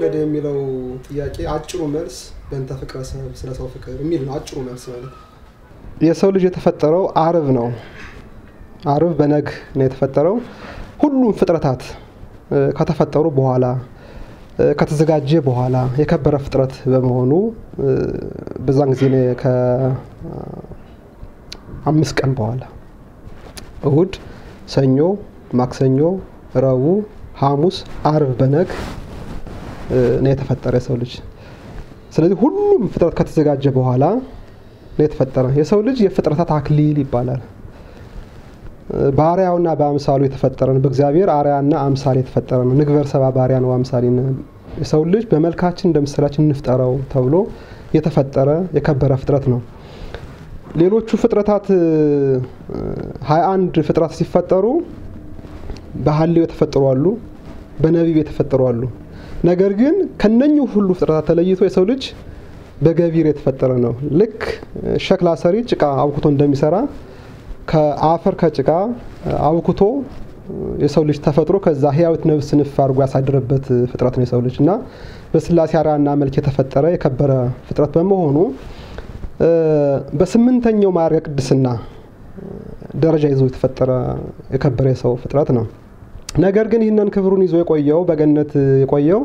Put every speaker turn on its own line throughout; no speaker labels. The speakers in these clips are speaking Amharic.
ተወደደ የሚለው ጥያቄ አጭሩ መልስ በእንተ ፍቅረ ሰብ ስለ ሰው ፍቅር የሚል ነው። አጭሩ መልስ ማለት የሰው ልጅ የተፈጠረው ዓርብ ነው። ዓርብ በነግ ነው የተፈጠረው። ሁሉም ፍጥረታት ከተፈጠሩ በኋላ ከተዘጋጀ በኋላ የከበረ ፍጥረት በመሆኑ በዛን ጊዜ ከ5 ቀን በኋላ እሁድ፣ ሰኞ፣ ማክሰኞ፣ ረቡዕ፣ ሐሙስ፣ ዓርብ በነግ ነው የተፈጠረ የሰው ልጅ። ስለዚህ ሁሉም ፍጥረት ከተዘጋጀ በኋላ ነው የተፈጠረ። የሰው ልጅ የፍጥረታት አክሊል ይባላል። ባሪያውና በአምሳሉ የተፈጠረ ነው። በእግዚአብሔር አርያና አምሳል የተፈጠረ ነው። ንግበር ሰባ ባሪያ ነው አምሳሊን። የሰው ልጅ በመልካችን እንደምሳሌያችን እንፍጠረው ተብሎ የተፈጠረ የከበረ ፍጥረት ነው። ሌሎቹ ፍጥረታት 21 ፍጥረት ሲፈጠሩ በሐልዮ የተፈጠሩ አሉ፣ በነቢብ የተፈጠሩ አሉ። ነገር ግን ከነኚሁ ሁሉ ፍጥረታት ተለይቶ የሰው ልጅ በገቢር የተፈጠረ ነው። ልክ ሸክላ ሰሪ ጭቃ አውክቶ እንደሚሰራ ከአፈር ከጭቃ አውክቶ የሰው ልጅ ተፈጥሮ ከዛ ህያዊት ነፍስ ንፍ አድርጎ ያሳደረበት ፍጥረት ነው የሰው ልጅ እና በስላሴ አርአያና መልክ የተፈጠረ የከበረ ፍጥረት በመሆኑ በ8ኛው ማዕረገ ቅድስና ደረጃ ይዞ የተፈጠረ የከበረ የሰው ፍጥረት ነው። ነገር ግን ይህንን ክብሩን ይዞ የቆየው በገነት የቆየው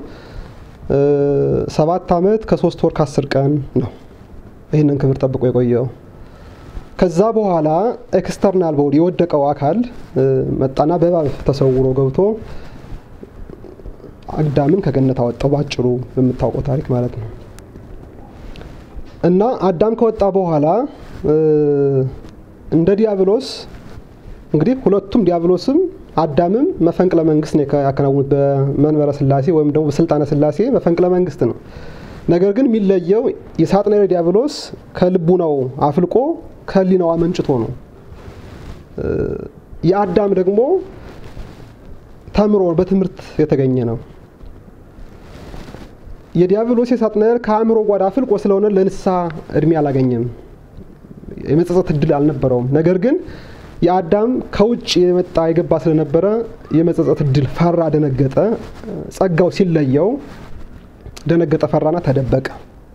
7 ዓመት ከ3 ወር ከ10 ቀን ነው። ይህንን ክብር ጠብቆ የቆየው ከዛ በኋላ ኤክስተርናል ቦዲ የወደቀው አካል መጣና በእባብ ተሰውሮ ገብቶ አዳምን ከገነት አወጣው። ባጭሩ በምታውቀው ታሪክ ማለት ነው። እና አዳም ከወጣ በኋላ እንደ ዲያብሎስ እንግዲህ ሁለቱም ዲያብሎስም አዳምም መፈንቅለ መንግስት ነው ያከናወኑት በመንበረ ስላሴ ወይም ደግሞ በስልጣነ ስላሴ መፈንቅለ መንግስት ነው። ነገር ግን የሚለየው የሳጥናኤል ዲያብሎስ ከልቡ ነው አፍልቆ ከሊናው አመንጭቶ ነው። የአዳም ደግሞ ተምሮ በትምህርት የተገኘ ነው። የዲያብሎስ የሳጥናኤል ከአእምሮ ጓዳ አፍልቆ ስለሆነ ለንስሐ እድሜ አላገኘም፣ የመጸጸት እድል አልነበረውም። ነገር ግን የአዳም ከውጭ የመጣ የገባ ስለነበረ የመጸጸት እድል ፈራ፣ ደነገጠ። ጸጋው ሲለየው ደነገጠ፣ ፈራና ተደበቀ።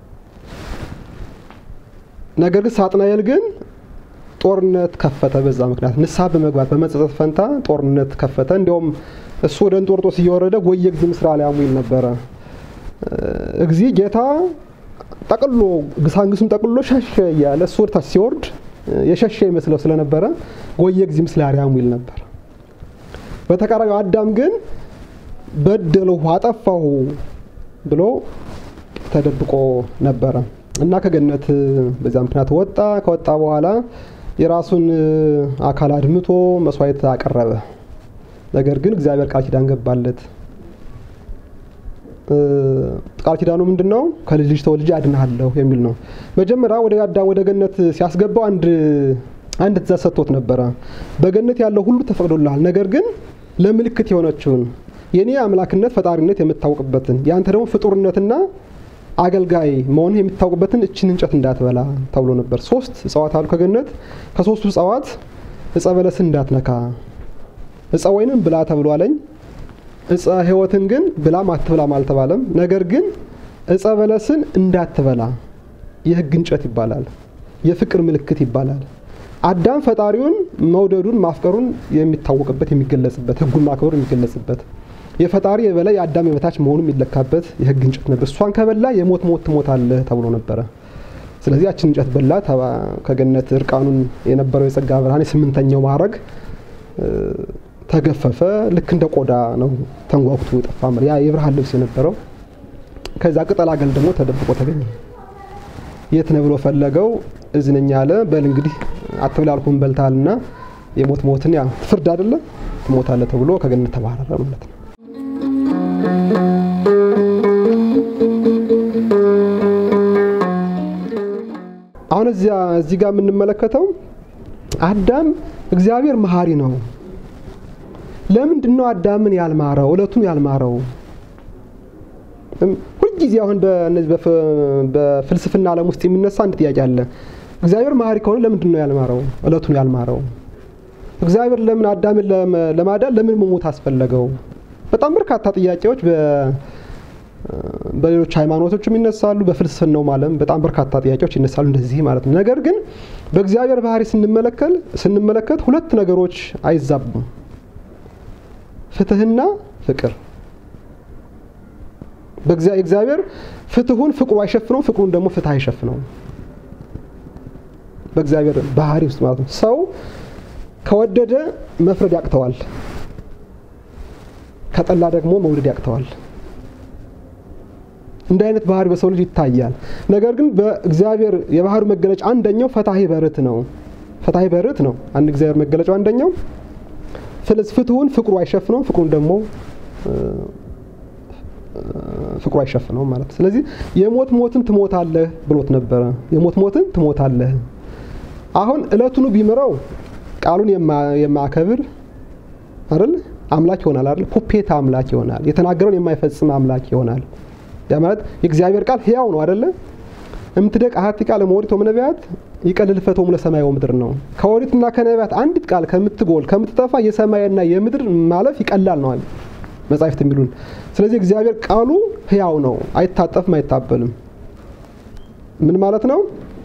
ነገር ግን ሳጥናኤል ግን ጦርነት ከፈተ። በዛ ምክንያት ንስሐ በመግባት በመጸጸት ፈንታ ጦርነት ከፈተ። እንዲያውም እሱ ወደ እንጦርጦስ እየወረደ ጎየ እግዚ ምስራሊያሙ ይል ነበረ። እግዚ ጌታ ጠቅሎ ግሳንግሱን ጠቅሎ ሸሸ እያለ እሱ ወርታ ሲወርድ የሸሸ ይመስለው ስለነበረ ጎየ እግዚ ምስራሊያሙ ይል ነበር። በተቃራኒው አዳም ግን በደለው አጠፋሁ ብሎ ተደብቆ ነበረ እና ከገነት በዛ ምክንያት ወጣ። ከወጣ በኋላ የራሱን አካል አድምቶ መስዋዕት አቀረበ። ነገር ግን እግዚአብሔር ቃል ኪዳን ገባለት። ቃል ኪዳኑ ምንድነው? ከልጅ ልጅ ተወልጄ አድንሃለሁ የሚል ነው። መጀመሪያ ወደ አዳም ወደ ገነት ሲያስገባው አንድ ትእዛዝ ሰጥቶት ነበረ። በገነት ያለው ሁሉ ተፈቅዶልሃል፣ ነገር ግን ለምልክት የሆነችውን የኔ አምላክነት ፈጣሪነት የምታውቅበትን ያንተ ደግሞ ፍጡርነትና አገልጋይ መሆን የምታውቅበትን እቺን እንጨት እንዳትበላ ተብሎ ነበር። 3 እጽዋት አሉ ከገነት። ከ3ቱ እጽዋት እጸ በለስን እንዳትነካ፣ እጸ ወይንን ብላ ተብሎ አለኝ። እጸ ሕይወትን ግን ብላም አትብላም አልተባለም። ነገር ግን እጸ በለስን እንዳትበላ የሕግ እንጨት ይባላል፣ የፍቅር ምልክት ይባላል። አዳም ፈጣሪውን መውደዱን ማፍቀሩን የሚታወቅበት የሚገለጽበት፣ ሕጉን ማክበሩ የሚገለጽበት፣ የፈጣሪ የበላይ የአዳም የበታች መሆኑ የሚለካበት የሕግ እንጨት ነበር። እሷን ከበላ የሞት ሞት ትሞታለህ ተብሎ ነበረ። ስለዚህ ያችን እንጨት በላ። ከገነት እርቃኑን የነበረው የጸጋ ብርሃን 8ኛው ማዕረግ ተገፈፈ። ልክ እንደ ቆዳ ነው ተንጓጉቶ የጠፋ ያ የብርሃን ልብስ የነበረው። ከዛ ቅጠል አገል ደግሞ ተደብቆ ተገኘ። የት ነው ብሎ ፈለገው። እዝነኛ አለ። በል እንግዲህ አትብላልኩም በልታልና የሞት ሞትን ያ ፍርድ አይደለ ትሞታለህ ተብሎ ከገነት ተባረረ ማለት ነው። አሁን እዚህ ጋር የምንመለከተው አዳም እግዚአብሔር መሐሪ ነው። ለምንድነው አዳምን ያልማረው? እለቱን ያልማረው? ሁልጊዜ አሁን በፍልስፍና ዓለም ውስጥ የሚነሳ አንድ ጥያቄ አለ። እግዚአብሔር መሐሪ ከሆነ ለምንድነው ያልማረው? እለቱን ያልማረው? እግዚአብሔር ለምን አዳምን ለማዳን ለምን መሞት አስፈለገው? በጣም በርካታ ጥያቄዎች በሌሎች ሃይማኖቶችም ይነሳሉ በፍልስፍናው ዓለም በጣም በርካታ ጥያቄዎች ይነሳሉ እንደዚህ ማለት ነው ነገር ግን በእግዚአብሔር ባህሪ ስንመለከት ሁለት ነገሮች አይዛቡም ፍትህና ፍቅር በእግዚአብሔር ፍትሁን ፍቅሩ አይሸፍነው ፍቅሩን ደግሞ ፍትህ አይሸፍነው በእግዚአብሔር ባህሪ ውስጥ ማለት ነው ሰው ከወደደ መፍረድ ያቅተዋል ከጠላ ደግሞ መውደድ ያቅተዋል እንደ አይነት ባህሪ በሰው ልጅ ይታያል ነገር ግን በእግዚአብሔር የባህሩ መገለጫ አንደኛው ፈታሂ በርት ነው አንድ እግዚአብሔር መገለጫው አንደኛው ፍትሁን ፍቅሩ አይሸፍነው ፍቅሩን ደግሞ ፍቅሩ አይሸፍነው ማለት ስለዚህ የሞት ሞትን ትሞታለህ ብሎት ነበር የሞት ሞትን ትሞታለህ አሁን እለቱን ቢመራው ቃሉን የማያከብር አይደል አምላክ ይሆናል አይደል ፑፔት አምላክ ይሆናል የተናገረውን የማይፈጽም አምላክ ይሆናል ያ ማለት የእግዚአብሔር ቃል ሕያው ነው አይደል እምትደቅ አሐቲ ቃል መወሪት ወመነቢያት ይቀልል ፈቶም ለሰማይ ወምድር ነው ከወሪትና ከነቢያት አንዲት ቃል ከምትጠፋ የሰማይና የምድር ማለፍ ይቀላል ነው መጻሕፍት የሚሉን ስለዚህ እግዚአብሔር ቃሉ ሕያው ነው አይታጠፍም አይታበልም ምን ማለት ነው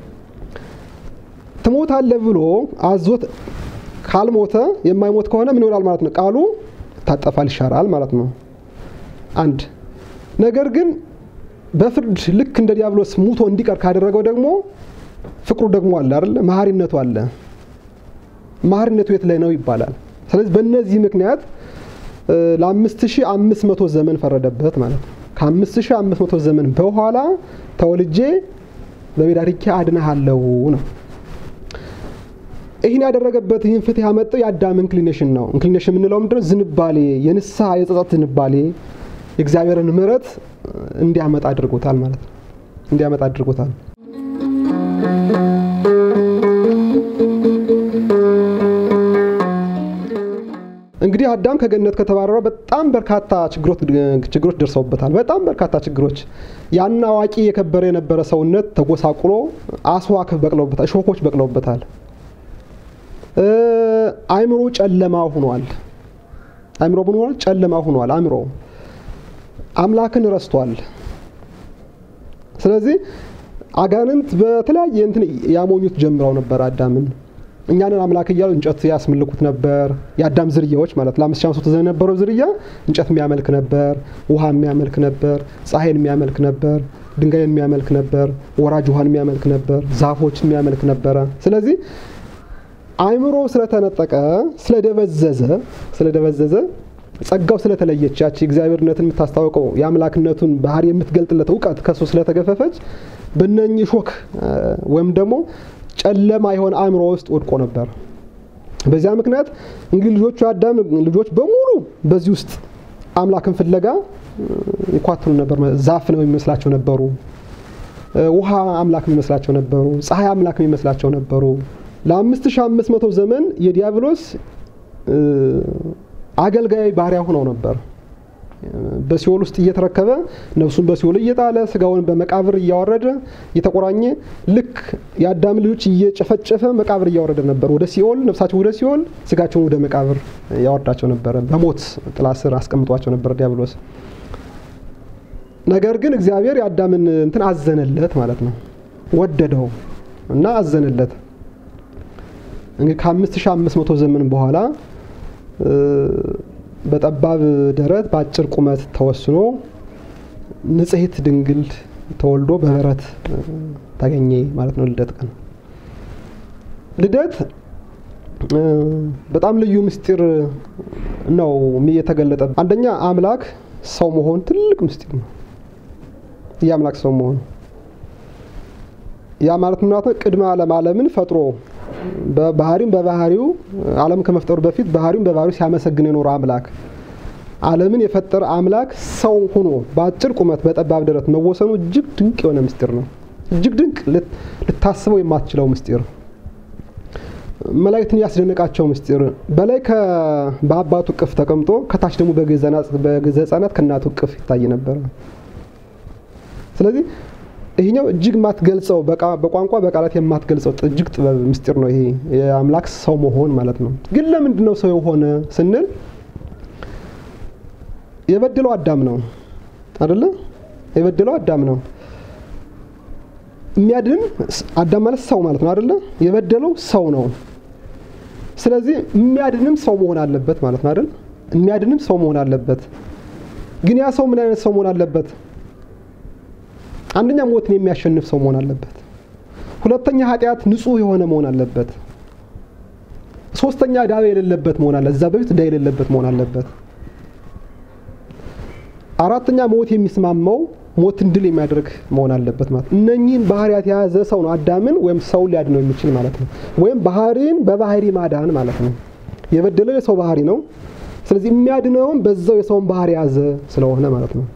ትሞታለህ ብሎ አዞት ካልሞተ የማይሞት ከሆነ ምን ይሆናል ማለት ነው ቃሉ ታጠፋል ይሻራል ማለት ነው አንድ ነገር ግን በፍርድ ልክ እንደ ዲያብሎስ ሙቶ እንዲቀር ካደረገው ደግሞ ፍቅሩ ደግሞ አለ አይደል መሐሪነቱ አለ መሐሪነቱ የት ላይ ነው ይባላል ስለዚህ በእነዚህ ምክንያት ለ5500 ዘመን ፈረደበት ማለት ነው ከ5500 ዘመን በኋላ ተወልጄ በሜዳሪካ አድነሃለው ነው ይሄን ያደረገበት ይሄን ፍትህ ያመጣው የአዳም ኢንክሊኔሽን ነው ኢንክሊኔሽን ምንለው ምንድነው ዝንባሌ የንስሐ የጸጸት ዝንባሌ የእግዚአብሔርን ምሕረት እንዲያመጣ አድርጎታል ማለት ነው እንዲያመጣ አድርጎታል እንግዲህ አዳም ከገነት ከተባረረ በጣም በርካታ ችግሮች ደርሰውበታል በጣም በርካታ ችግሮች ያን አዋቂ የከበረ የነበረ ሰውነት ተጎሳቁሎ አስዋክ በቅለውበታል ሾኮች በቅለውበታል አይምሮ ጨለማ ሆኗል አይምሮ አምላክን ረስቷል ስለዚህ አጋንንት በተለያየ እንትን ያሞኙት ጀምረው ነበር አዳምን እኛንን አምላክ እያሉ እንጨት ያስመልኩት ነበር የአዳም ዝርያዎች ማለት ለ5500 ዘመን የነበረው ዝርያ እንጨት የሚያመልክ ነበር ውሃ የሚያመልክ ነበር ፀሐይን የሚያመልክ ነበር ድንጋይን የሚያመልክ ነበር ወራጅ ውሃን የሚያመልክ ነበር ዛፎችን የሚያመልክ ነበር ስለዚህ አይምሮ ስለተነጠቀ ስለደበዘዘ ጸጋው ስለተለየች ያቺ እግዚአብሔርነትን የምታስተዋውቀው የአምላክነቱን ባህሪ የምትገልጥለት ዕውቀት ከሱ ስለተገፈፈች በእነኚህ ሾክ ወይም ደግሞ ጨለማ የሆነ አእምሮ ውስጥ ወድቆ ነበር በዚያ ምክንያት እንግዲህ ልጆቹ አዳም ልጆች በሙሉ በዚህ ውስጥ አምላክን ፍለጋ ይኳትሉ ነበር ዛፍ ነው የሚመስላቸው ነበሩ ውሃ አምላክ የሚመስላቸው ነበሩ ፀሐይ አምላክ የሚመስላቸው ነበሩ ለ5500 ዘመን የዲያብሎስ አገልጋይ ባሪያ ሆነው ነበር በሲኦል ውስጥ እየተረከበ ነፍሱን በሲኦል እየጣለ ስጋውን በመቃብር እያወረደ እየተቆራኘ ልክ የአዳም ልጆች እየጨፈጨፈ መቃብር እያወረደ ነበር ወደ ሲኦል ነፍሳቸው ወደ ሲኦል ስጋቸው ወደ መቃብር ያወርዳቸው ነበር በሞት ጥላ ስር አስቀምጧቸው ነበር ዲያብሎስ ነገር ግን እግዚአብሔር የአዳምን እንትን አዘነለት ማለት ነው ወደደው እና አዘነለት እንግዲህ ከ5500 ዘመን በኋላ በጠባብ ደረት በአጭር ቁመት ተወስኖ ንጽሕት ድንግል ተወልዶ በበረት ታገኘ ማለት ነው ልደት በጣም ልዩ ምስጢር ነው የተገለጠ አንደኛ አምላክ ሰው መሆን ትልቅ ምስጢር ነው የአምላክ ሰው መሆን ያ ማለት ምን ማለት ነው ቅድመ ዓለምን ፈጥሮ በባህሪው ዓለም ከመፍጠሩ በፊት በባህሪው ሲያመሰግን የኖረ አምላክ ዓለምን የፈጠረ አምላክ ሰው ሆኖ በአጭር ቁመት በጠባብ ደረት መወሰኑ እጅግ ድንቅ የሆነ ምስጢር ነው እጅግ ድንቅ ልታስበው የማትችለው ምስጢር መላእክትን ያስደነቃቸው ምስጢር በላይ በአባቱ ቅፍ ተቀምጦ ከታች ደግሞ በገዛ ሕፃናት ከእናቱ ቅፍ ይታይ ነበር ስለዚህ ይሄኛው እጅግ ማትገልጸው በቋንቋ በቃላት የማትገልጸው እጅግ ጥበብ ምስጢር ነው ይሄ የአምላክ ሰው መሆን ማለት ነው ግን ለምንድነው ሰው የሆነ ስንል የበደለው አዳም ነው አይደለ የበደለው አዳም ነው። የሚያድን አዳም ማለት ሰው ማለት ነው አይደለ? የበደለው ሰው ነው። ስለዚህ የሚያድንም ሰው መሆን አለበት ማለት ነው አይደል? የሚያድንም ሰው መሆን አለበት። ግን ያ ሰው ምን አይነት ሰው መሆን አለበት? አንደኛ ሞትን የሚያሸንፍ ሰው መሆን አለበት። ሁለተኛ ኃጢአት ንጹህ የሆነ መሆን አለበት። ሶስተኛ ዳው የሌለበት መሆን አለበት። እዛ በፊት ዳው የሌለበት መሆን አለበት። አራተኛ ሞት የሚስማማው ሞትን ድል የሚያደርግ መሆን አለበት ማለት ነው። እነኚህን ባህሪያት የያዘ ሰው ነው አዳምን ወይም ሰው ሊያድነው የሚችል ማለት ነው። ወይም ባህሪን በባህሪ ማዳን ማለት ነው። የበደለው የሰው ባህሪ ነው። ስለዚህ የሚያድነውም በዛው የሰውን ባህሪ ያዘ ስለሆነ ማለት ነው።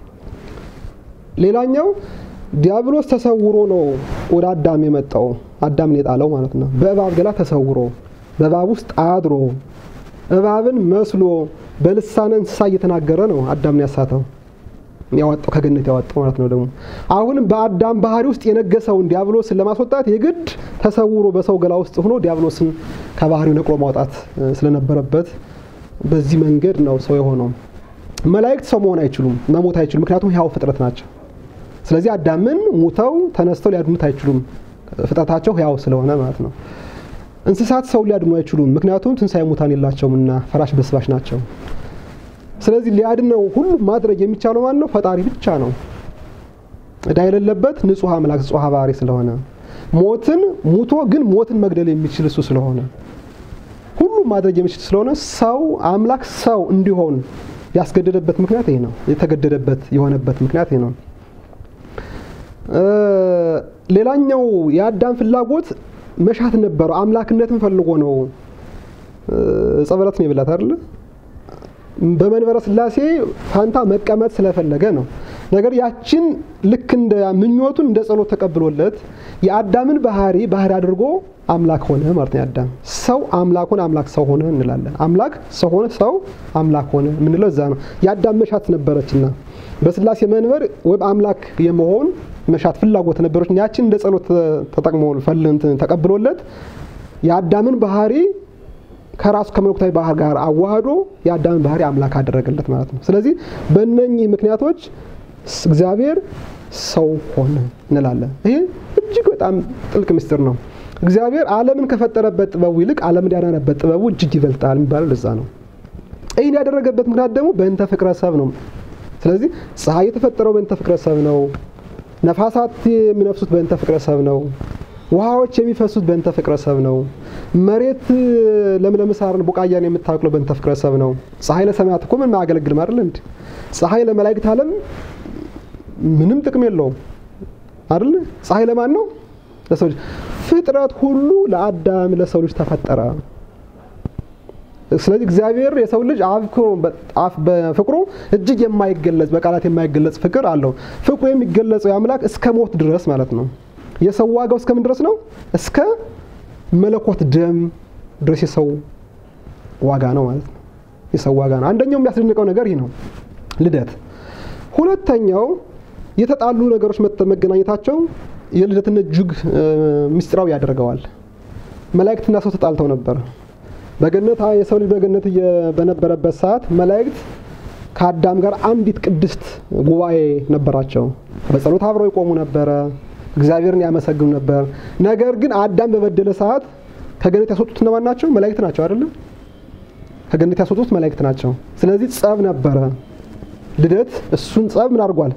ሌላኛው ዲያብሎስ ተሰውሮ ነው ወደ አዳም የመጣው፣ አዳምን የጣለው ማለት ነው። በእባብ ገላ ተሰውሮ በእባብ ውስጥ አድሮ እባብን መስሎ በልሳነ እንስሳ እየተናገረ ነው አዳምን ያሳተው ያወጣው ከገነት ያወጣው ማለት ነው። ደግሞ አሁንም በአዳም ባህሪ ውስጥ የነገሰውን ዲያብሎስን ለማስወጣት የግድ ተሰውሮ በሰው ገላ ውስጥ ሆኖ ዲያብሎስን ከባህሪው ነቅሎ ማውጣት ስለነበረበት በዚህ መንገድ ነው ሰው የሆነው። መላእክት ሰው መሆን አይችሉም፣ መሞት አይችሉም፣ ምክንያቱም ሕያው ፍጥረት ናቸው። ስለዚህ አዳምን ሙተው ተነስተው ሊያድኑት አይችሉም፣ ፍጥረታቸው ሕያው ስለሆነ ማለት ነው። እንስሳት ሰው ሊያድኑ አይችሉም፣ ምክንያቱም ትንሣኤ ሙታን የላቸውምና ፈራሽ በስባሽ ናቸው። ስለዚህ ሊያድነው ሁሉ ማድረግ የሚቻለው ማን ነው? ፈጣሪ ብቻ ነው። ዕዳ የሌለበት ንጹህ አምላክ ንጹህ ባህሪ ስለሆነ ሞትን ሙቶ ግን ሞትን መግደል የሚችል እሱ ስለሆነ ሁሉ ማድረግ የሚችል ስለሆነ ሰው አምላክ ሰው እንዲሆን ያስገደደበት ምክንያት ይሄ ነው። የተገደደበት የሆነበት ምክንያት ይሄ ነው። ሌላኛው የአዳም ፍላጎት መሻት ነበረው። አምላክነትን ፈልጎ ነው ጸበለት ነው ይብላት አይደል? በመንበረ ስላሴ ፋንታ መቀመጥ ስለፈለገ ነው። ነገር ያችን ልክ እንደ ምኞቱን እንደ ጸሎት ተቀብሎለት የአዳምን ባህሪ አድርጎ አምላክ ሆነ ማለት ነው። አዳም ሰው አምላክ ሆነ፣ አምላክ ሰው ሆነ እንላለን። አምላክ ሰው ሆነ፣ ሰው አምላክ ሆነ ምንለው እዛ ነው። የአዳም መሻት ነበረችና በስላሴ መንበር ወይም አምላክ የመሆን መሻት ፍላጎት ነበረች። ያችን እንደ ጸሎት ተጠቅሞ ተቀብሎለት የአዳምን ባህሪ ከራሱ ከመለኮታዊ ባህር ጋር አዋህዶ የአዳምን ባህሪ አምላክ አደረገለት ማለት ነው። ስለዚህ በእነኚህ ምክንያቶች እግዚአብሔር ሰው ሆነ እንላለን። ይሄ እጅግ በጣም ጥልቅ ምስጢር ነው። እግዚአብሔር ዓለምን ከፈጠረበት ጥበቡ ይልቅ ዓለምን ያዳነበት ጥበቡ እጅግ ይበልጣል የሚባለው ለዛ ነው። ይሄን ያደረገበት ምክንያት ደግሞ በእንተ ፍቅረ ሰብ ነው። ስለዚህ ፀሐይ የተፈጠረው በእንተ ፍቅረ ሰብ ነው። ነፋሳት የሚነፍሱት በእንተ ፍቅረ ሰብ ነው። ውሃዎች የሚፈሱት በእንተ ፍቅረ ሰብ ነው። መሬት ለምለም ሳርን ቡቃያን የምታውቀው በእንተ ፍቅረ ሰብ ነው። ፀሐይ ለሰማያት እኮ ምን ማያገለግል ማለት እንዴ? ፀሐይ ለመላእክት ዓለም ምንም ጥቅም የለውም አይደል? ፀሐይ ለማን ነው? ለሰው ልጅ። ፍጥረት ሁሉ ለአዳም ለሰው ልጅ ተፈጠረ። ስለዚህ እግዚአብሔር የሰው ልጅ በፍቅሩ እጅግ የማይገለጽ በቃላት የማይገለጽ ፍቅር አለው። ፍቅሩ የሚገለጸው የአምላክ እስከ ሞት ድረስ ማለት ነው። የሰው ዋጋው እስከ ምን ድረስ ነው? እስከ መለኮት ደም ድረስ የሰው ዋጋ ነው ማለት ነው። የሰው ዋጋ ነው። አንደኛው የሚያስደንቀው ነገር ይሄ ነው፣ ልደት። ሁለተኛው የተጣሉ ነገሮች መገናኘታቸው የልደትን እጅግ ምስጢራዊ ያደርገዋል። መላእክትና ሰው ተጣልተው ነበር በገነት። የሰው ልጅ በገነት በነበረበት ሰዓት መላእክት ከአዳም ጋር አንዲት ቅድስት ጉባኤ ነበራቸው። በጸሎት አብረው ይቆሙ ነበር፣ እግዚአብሔርን ያመሰግኑ ነበር። ነገር ግን አዳም በበደለ ሰዓት ከገነት ያስወጡት እነማን ናቸው? መላእክት ናቸው አይደል? ከገነት ያስወጡት መላእክት ናቸው። ስለዚህ ጸብ ነበረ። ልደት እሱን ጸብ ምን አድርጓል?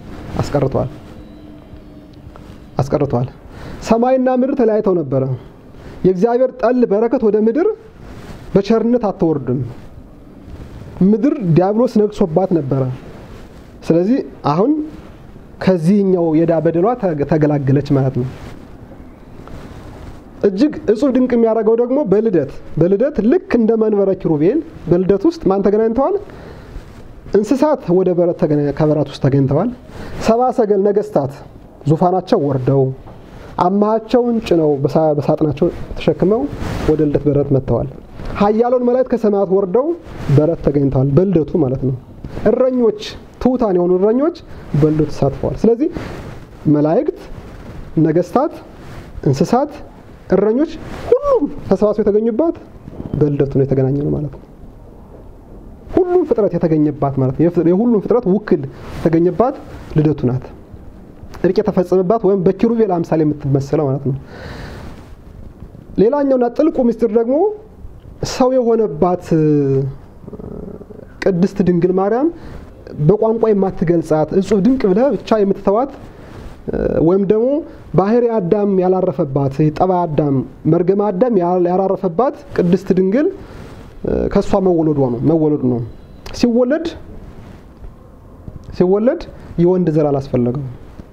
አስቀርቷል። ሰማይና ምድር ተለያይተው ነበረ። የእግዚአብሔር ጠል በረከት ወደ ምድር በቸርነት አትወርድም። ምድር ዲያብሎስ ነግሶባት ነበረ። ስለዚህ አሁን ከዚህኛው የዳ በደሏ ተገላገለች ማለት ነው። እጅግ እጹብ ድንቅ የሚያደርገው ደግሞ በልደት ልክ እንደ መንበረ ኪሩቤል በልደት ውስጥ ማን ተገናኝተዋል? እንስሳት ወደ በረት ከበረት ውስጥ ተገኝተዋል። ሰብአ ሰገል ነገስታት ዙፋናቸው ወርደው አማሃቸውን ጭነው በሳጥናቸው ተሸክመው ወደ ልደት በረት መጥተዋል። ኃያላን መላእክት ከሰማያት ወርደው በረት ተገኝተዋል፣ በልደቱ ማለት ነው። እረኞች ትሑታን የሆኑ እረኞች በልደቱ ተሳትፈዋል። ስለዚህ መላእክት፣ ነገስታት፣ እንስሳት፣ እረኞች ሁሉም ተሰባስበው የተገኙባት በልደቱ ነው የተገናኘነው ማለት ነው። ሁሉም ፍጥረት የተገኘባት ማለት ነው። የሁሉም ፍጥረት ውክል የተገኘባት ልደቱ ናት። እርቅ የተፈጸመባት ወይም በኪሩቤል አምሳል የምትመሰለው ማለት ነው። ሌላኛውና ጥልቁ ምስጢር ደግሞ ሰው የሆነባት ቅድስት ድንግል ማርያም በቋንቋ የማትገልጻት እጹብ ድንቅ ብለህ ብቻ የምትተዋት ወይም ደግሞ ባህሪ አዳም ያላረፈባት ጠባ አዳም መርገም አዳም ያላረፈባት ቅድስት ድንግል ከሷ መወለዱ ነው። ሲወለድ የወንድ ዘር አላስፈለገው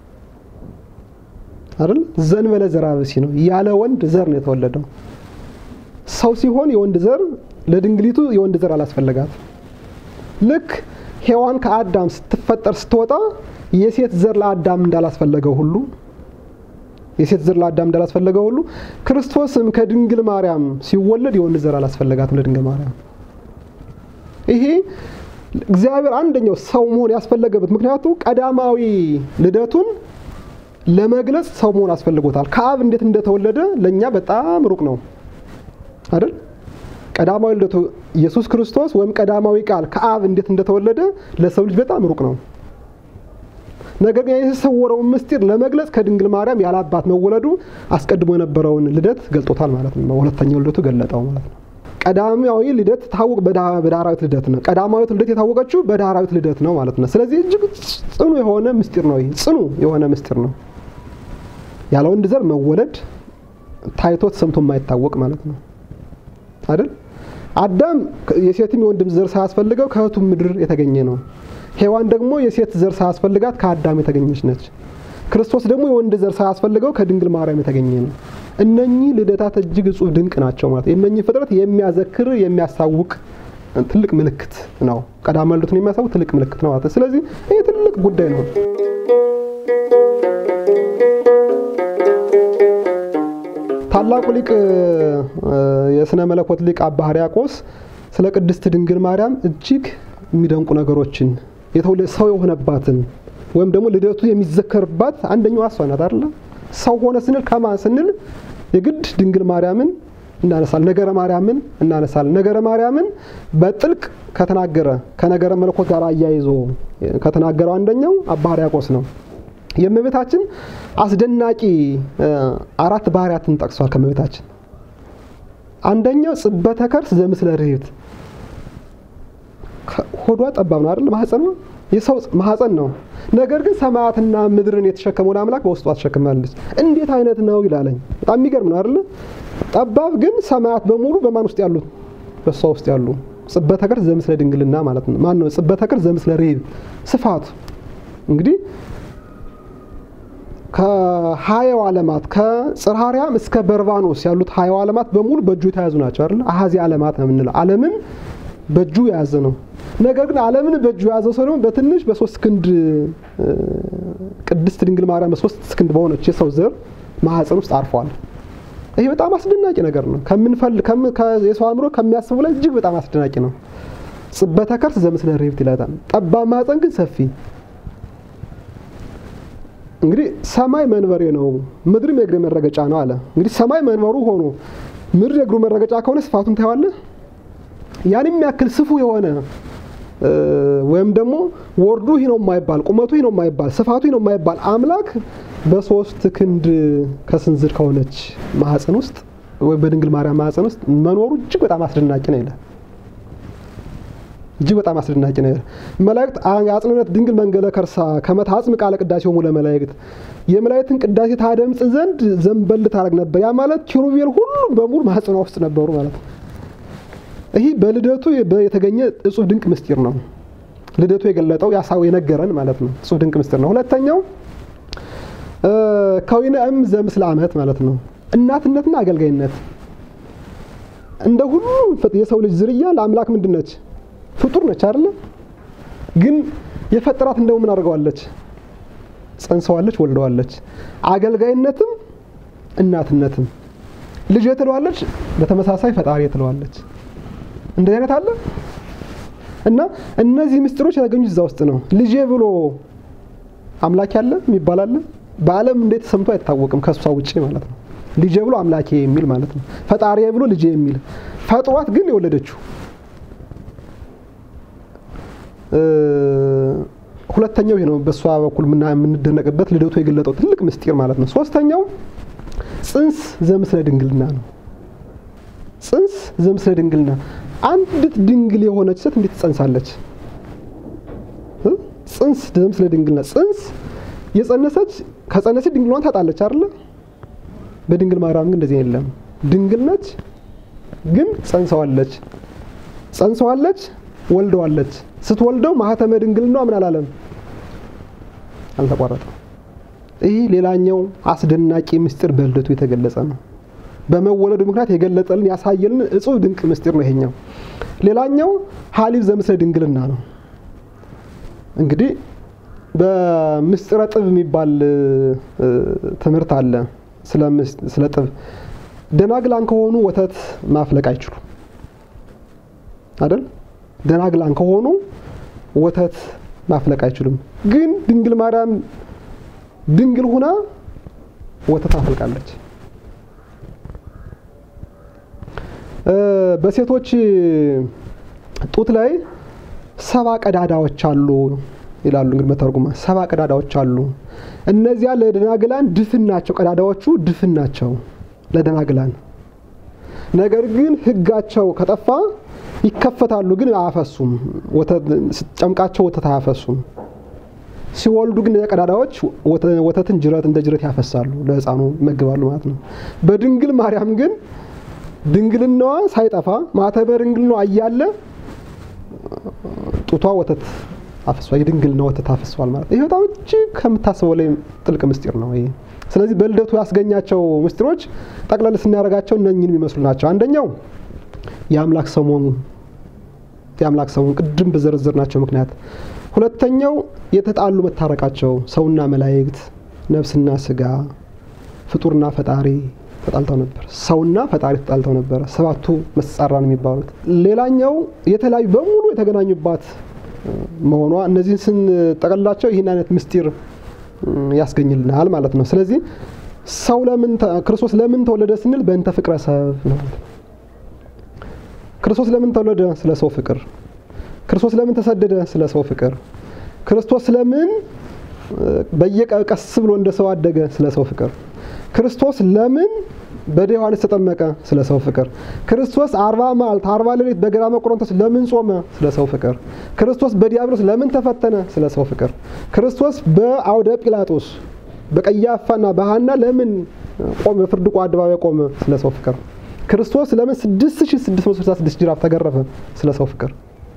አይደል? ዘንበለ ዘራብሲ ነው፣ ያለ ወንድ ዘር ነው የተወለደው። ሰው ሲሆን የወንድ ዘር ለድንግሊቱ የወንድ ዘር አላስፈለጋት። ልክ ሔዋን ከአዳም ስትወጣ የሴት ዘር ለአዳም እንዳላስፈለገው ሁሉ ክርስቶስም ከድንግል ማርያም ሲወለድ የወንድ ዘር አላስፈለጋትም ለድንግል ማርያም። ይሄ እግዚአብሔር አንደኛው ሰው መሆን ያስፈለገበት ምክንያቱ ቀዳማዊ ልደቱን ለመግለጽ ሰው መሆን አስፈልጎታል። ከአብ እንዴት እንደተወለደ ለኛ በጣም ሩቅ ነው አይደል? ቀዳማዊ ልደቱ ኢየሱስ ክርስቶስ ወይም ቀዳማዊ ቃል ከአብ እንዴት እንደተወለደ ለሰው ልጅ በጣም ሩቅ ነው። ነገር ግን የተሰወረውን ምስጢር ለመግለጽ ከድንግል ማርያም ያላባት መወለዱ አስቀድሞ የነበረውን ልደት ገልጦታል ማለት ነው። ሁለተኛው ልደቱ ገለጠው ማለት ነው። ቀዳማዊ ልደት ታወቅ በዳራዊት ልደት ነው። ቀዳማዊት ልደት የታወቀችው በዳራዊት ልደት ነው ማለት ነው። ስለዚህ እጅግ ጽኑ የሆነ ምስጢር ነው። ጽኑ የሆነ ምስጢር ነው። ያለ ወንድ ዘር መወለድ ታይቶት ሰምቶ የማይታወቅ ማለት ነው አይደል? አዳም የሴትም የወንድም ዘር ሳያስፈልገው ከእህቱ ምድር የተገኘ ነው። ሔዋን ደግሞ የሴት ዘር ሳያስፈልጋት ከአዳም የተገኘች ነች። ክርስቶስ ደግሞ የወንድ ዘር ሳያስፈልገው ከድንግል ማርያም የተገኘ ነው። እነኚህ ልደታት እጅግ እጹብ ድንቅ ናቸው ማለት ነው። እነኚህ ፍጥረት የሚያዘክር የሚያሳውቅ ትልቅ ምልክት ነው። ቀዳማዊ ልደቱን የሚያሳውቅ ትልቅ ምልክት ነው ማለት ነው። ስለዚህ ይሄ ትልቅ ጉዳይ ነው። ታላቁ ሊቅ የሥነ መለኮት ሊቅ አባ ሕርያቆስ ስለ ቅድስት ድንግል ማርያም እጅግ የሚደንቁ ነገሮችን ሰው የሆነባትን ወይም ደግሞ ልደቱ የሚዘከርባት አንደኛው እሷ ናት አይደል? ሰው ሆነ ስንል ከማን ስንል የግድ ድንግል ማርያምን እናነሳለን፣ ነገረ ማርያምን እናነሳለን። ነገረ ማርያምን በጥልቅ ከነገረ መለኮት ጋር አያይዞ ከተናገረው አንደኛው አባ ሕርያቆስ ነው። የእመቤታችን አስደናቂ 4 ባህሪያትን ጠቅሷል ከእመቤታችን። አንደኛው ጽበተ ከርስ ዘምስለ ርህብት፣ ሆዷ ጠባብ ነው አይደል? ማህፀኗ የሰው ማህፀን ነው። ነገር ግን ሰማያትና ምድርን የተሸከመውን አምላክ በውስጧ ተሸክማለች። እንዴት አይነት ነው ይላለኝ። በጣም የሚገርም ነው አይደል? ጠባብ ግን ሰማያት በሙሉ በማን ውስጥ ያሉት? በሷ ውስጥ ያሉ። ጽበተ ከርስ ዘምስለ ድንግልና ማለት ነው። ማን ነው ጽበተ ከርስ ዘምስለ ርህብት? ስፋቱ እንግዲህ ከሀያው ዓለማት ከጽርሐ አርያም እስከ በርባኖስ ያሉት ሀያው ዓለማት በሙሉ በእጁ የተያዙ ናቸው አይደል? አሃዚ ዓለማት ነው የምንለው። ዓለምን በእጁ የያዘ ነው። ነገር ግን ዓለምን በእጁ የያዘው ሰው ደግሞ በትንሽ በ3 ክንድ ቅድስት ድንግል ማርያም በ3 ክንድ በሆነች የሰው ዘር ማህፀን ውስጥ አርፏል። ይሄ በጣም አስደናቂ ነገር ነው። የሰው አእምሮ ከሚያስበው ላይ እጅግ በጣም አስደናቂ ነው። ጽበተ ከርስ ዘምስለ ርህብት ይላታል። ጠባብ ማህፀን ግን ሰፊ። እንግዲህ ሰማይ መንበሬ ነው ምድርም የእግሬ መረገጫ ነው አለ። እንግዲህ ሰማይ መንበሩ ሆኖ ምድር የእግሩ መረገጫ ከሆነ ስፋቱን ታያለህ። ያንም ያክል ስፉ የሆነ ወይም ደግሞ ወርዱ ይሄ ነው የማይባል ቁመቱ ይሄ ነው የማይባል ስፋቱ ይሄ ነው የማይባል አምላክ በ3 ክንድ ከስንዝር ከሆነች ማህፀን ውስጥ ወይ በድንግል ማርያም ማህፀን ውስጥ መኖሩ እጅግ በጣም አስደናቂ ነው ይላል። እጅግ በጣም አስደናቂ ነው። መላእክት አጽንነት ድንግል መንገለ ከርሳ ከመታጽም ቃለ ቅዳሴው ሙለ መላእክት የመላእክትን ቅዳሴ ታደምጽ ዘንድ ዘንበል ታረግ ነበር። ያ ማለት ኪሩቤል ሁሉ በሙሉ ማህፀኗ ውስጥ ነበሩ ማለት ነው። ይሄ በልደቱ የተገኘ እጹብ ድንቅ ምስጢር ነው። ልደቱ የገለጠው ያሳው የነገረን ማለት ነው። እጹብ ድንቅ ምስጢር ነው። ሁለተኛው ከዊነ ዘምስለ ዓመት ማለት ነው። እናትነትና አገልጋይነት እንደ ሁሉ የሰው ልጅ ዝርያ ለአምላክ ምንድነች? ፍጡር ነች አይደል? ግን የፈጠራት እንደው ምን አድርገዋለች? ጸንሰዋለች፣ ወልደዋለች። አገልጋይነትም እናትነትም ልጅ ትለዋለች፣ በተመሳሳይ ፈጣሪ ትለዋለች። እንደዚህ አይነት አለ እና እነዚህ ምስጢሮች የተገኙት እዛ ውስጥ ነው። ልጄ ብሎ አምላክ ያለ የሚባል አለ። በዓለም እንዴት ሰምቶ አይታወቅም ከሷ ውጪ ማለት ነው። ልጄ ብሎ አምላኬ የሚል ማለት ነው። ፈጣሪ ብሎ ልጄ የሚል ፈጥሯት ግን የወለደችው ሁለተኛው ይሄ ነው በሷ በኩል የምንደነቅበት ልደቱ የገለጠው ትልቅ ምስጢር ማለት ነው። ሶስተኛው ጽንስ ዘምስለ ድንግልና ነው። ጽንስ ዘምስለ ድንግልና አንዲት ድንግል የሆነች ሴት እንዴት ትጸንሳለች? ጽንስ ዘምስለ ድንግልና ጽንስ የጸነሰች ከጸነሰች ድንግልናን ታጣለች አይደል? በድንግል ማርያም ግን እንደዚህ የለም። ድንግል ነች ግን ጸንሰዋለች ወልደዋለች። ስትወልደው ማህተመ ድንግልናዋ ምን አላለም? አልተቋረጠም። ይህ ሌላኛው አስደናቂ ምስጢር በልደቱ የተገለጸ ነው። በመወለዱ ምክንያት የገለጠልን ያሳየልን እጹብ ድንቅ ምስጢር ነው ይሄኛው። ሌላኛው ሐሊብ ዘምስለ ድንግልና ነው። እንግዲህ በምስጢረ ጥብ የሚባል ትምህርት አለ። ስለ ጥብ ደናግላን ከሆኑ ወተት ማፍለቅ አይችሉም አይደል? ደናግላን ከሆኑ ወተት ማፍለቅ አይችሉም። ግን ድንግል ማርያም ድንግል ሆና ወተት አፍልቃለች። በሴቶች ጡት ላይ 7 ቀዳዳዎች አሉ ይላሉ። እንግዲህ መተርጉማ 7 ቀዳዳዎች አሉ። እነዚያ ለደናግላን ድፍን ናቸው። ቀዳዳዎቹ ድፍን ናቸው ለደናግላን። ነገር ግን ሕጋቸው ከጠፋ ይከፈታሉ፣ ግን አያፈሱም። ወተት ጨምቃቸው ወተት አያፈሱም። ሲወልዱ ግን ቀዳዳዎች ወተትን ጅረት እንደ ጅረት ያፈሳሉ፣ ለሕፃኑ ይመግባሉ ማለት ነው። በድንግል ማርያም ግን ድንግልናዋ ሳይጠፋ ማኅተመ ድንግልናዋ እያለ ጡቷ ወተት አፍሷል፣ የድንግልና ወተት አፍሷል ማለት ይሄ በጣም እጅግ ከምታስበው ላይ ጥልቅ ምስጢር ነው ይሄ። ስለዚህ በልደቱ ያስገኛቸው ምስጢሮች ጠቅለል ስናደርጋቸው እነኚህን የሚመስሉ ናቸው። አንደኛው የአምላክ ሰሞን ቅድም በዘረዘርናቸው ምክንያት። ሁለተኛው የተጣሉ መታረቃቸው፣ ሰውና መላእክት፣ ነፍስና ስጋ፣ ፍጡርና ፈጣሪ ተጣልተው ነበር። ሰውና ፈጣሪ ተጣልተው ነበር። 7ቱ መጻራን የሚባሉት። ሌላኛው የተለያዩ በሙሉ የተገናኙባት መሆኗ። እነዚህን ስንጠቀልላቸው ይህን አይነት ምስጢር ያስገኝልናል ማለት ነው። ስለዚህ ክርስቶስ ለምን ተወለደ ስንል በእንተ ፍቅረ ሰብ ነው። ክርስቶስ ለምን ተወለደ? ስለ ሰው ፍቅር። ክርስቶስ ለምን ተሰደደ? ስለ ሰው ፍቅር። ክርስቶስ ለምን በየቀስ ብሎ እንደ ሰው አደገ? ስለ ሰው ፍቅር። ክርስቶስ ለምን በደ ዮሐንስ ተጠመቀ? ስለ ሰው ፍቅር። ክርስቶስ 40 መዓልት 40 ሌሊት በገዳመ ቆሮንቶስ ለምን ጾመ? ስለ ሰው ፍቅር። ክርስቶስ በዲያብሎስ ለምን ተፈተነ? ስለ ሰው ፍቅር። ክርስቶስ በአውደ ጲላጦስ በቀያፋና በሐና ለምን ቆመ? በፍርድ አደባባይ ቆመ? ስለ ሰው ፍቅር። ክርስቶስ ለምን 6666 ጅራፍ ተገረፈ? ስለ ሰው ፍቅር።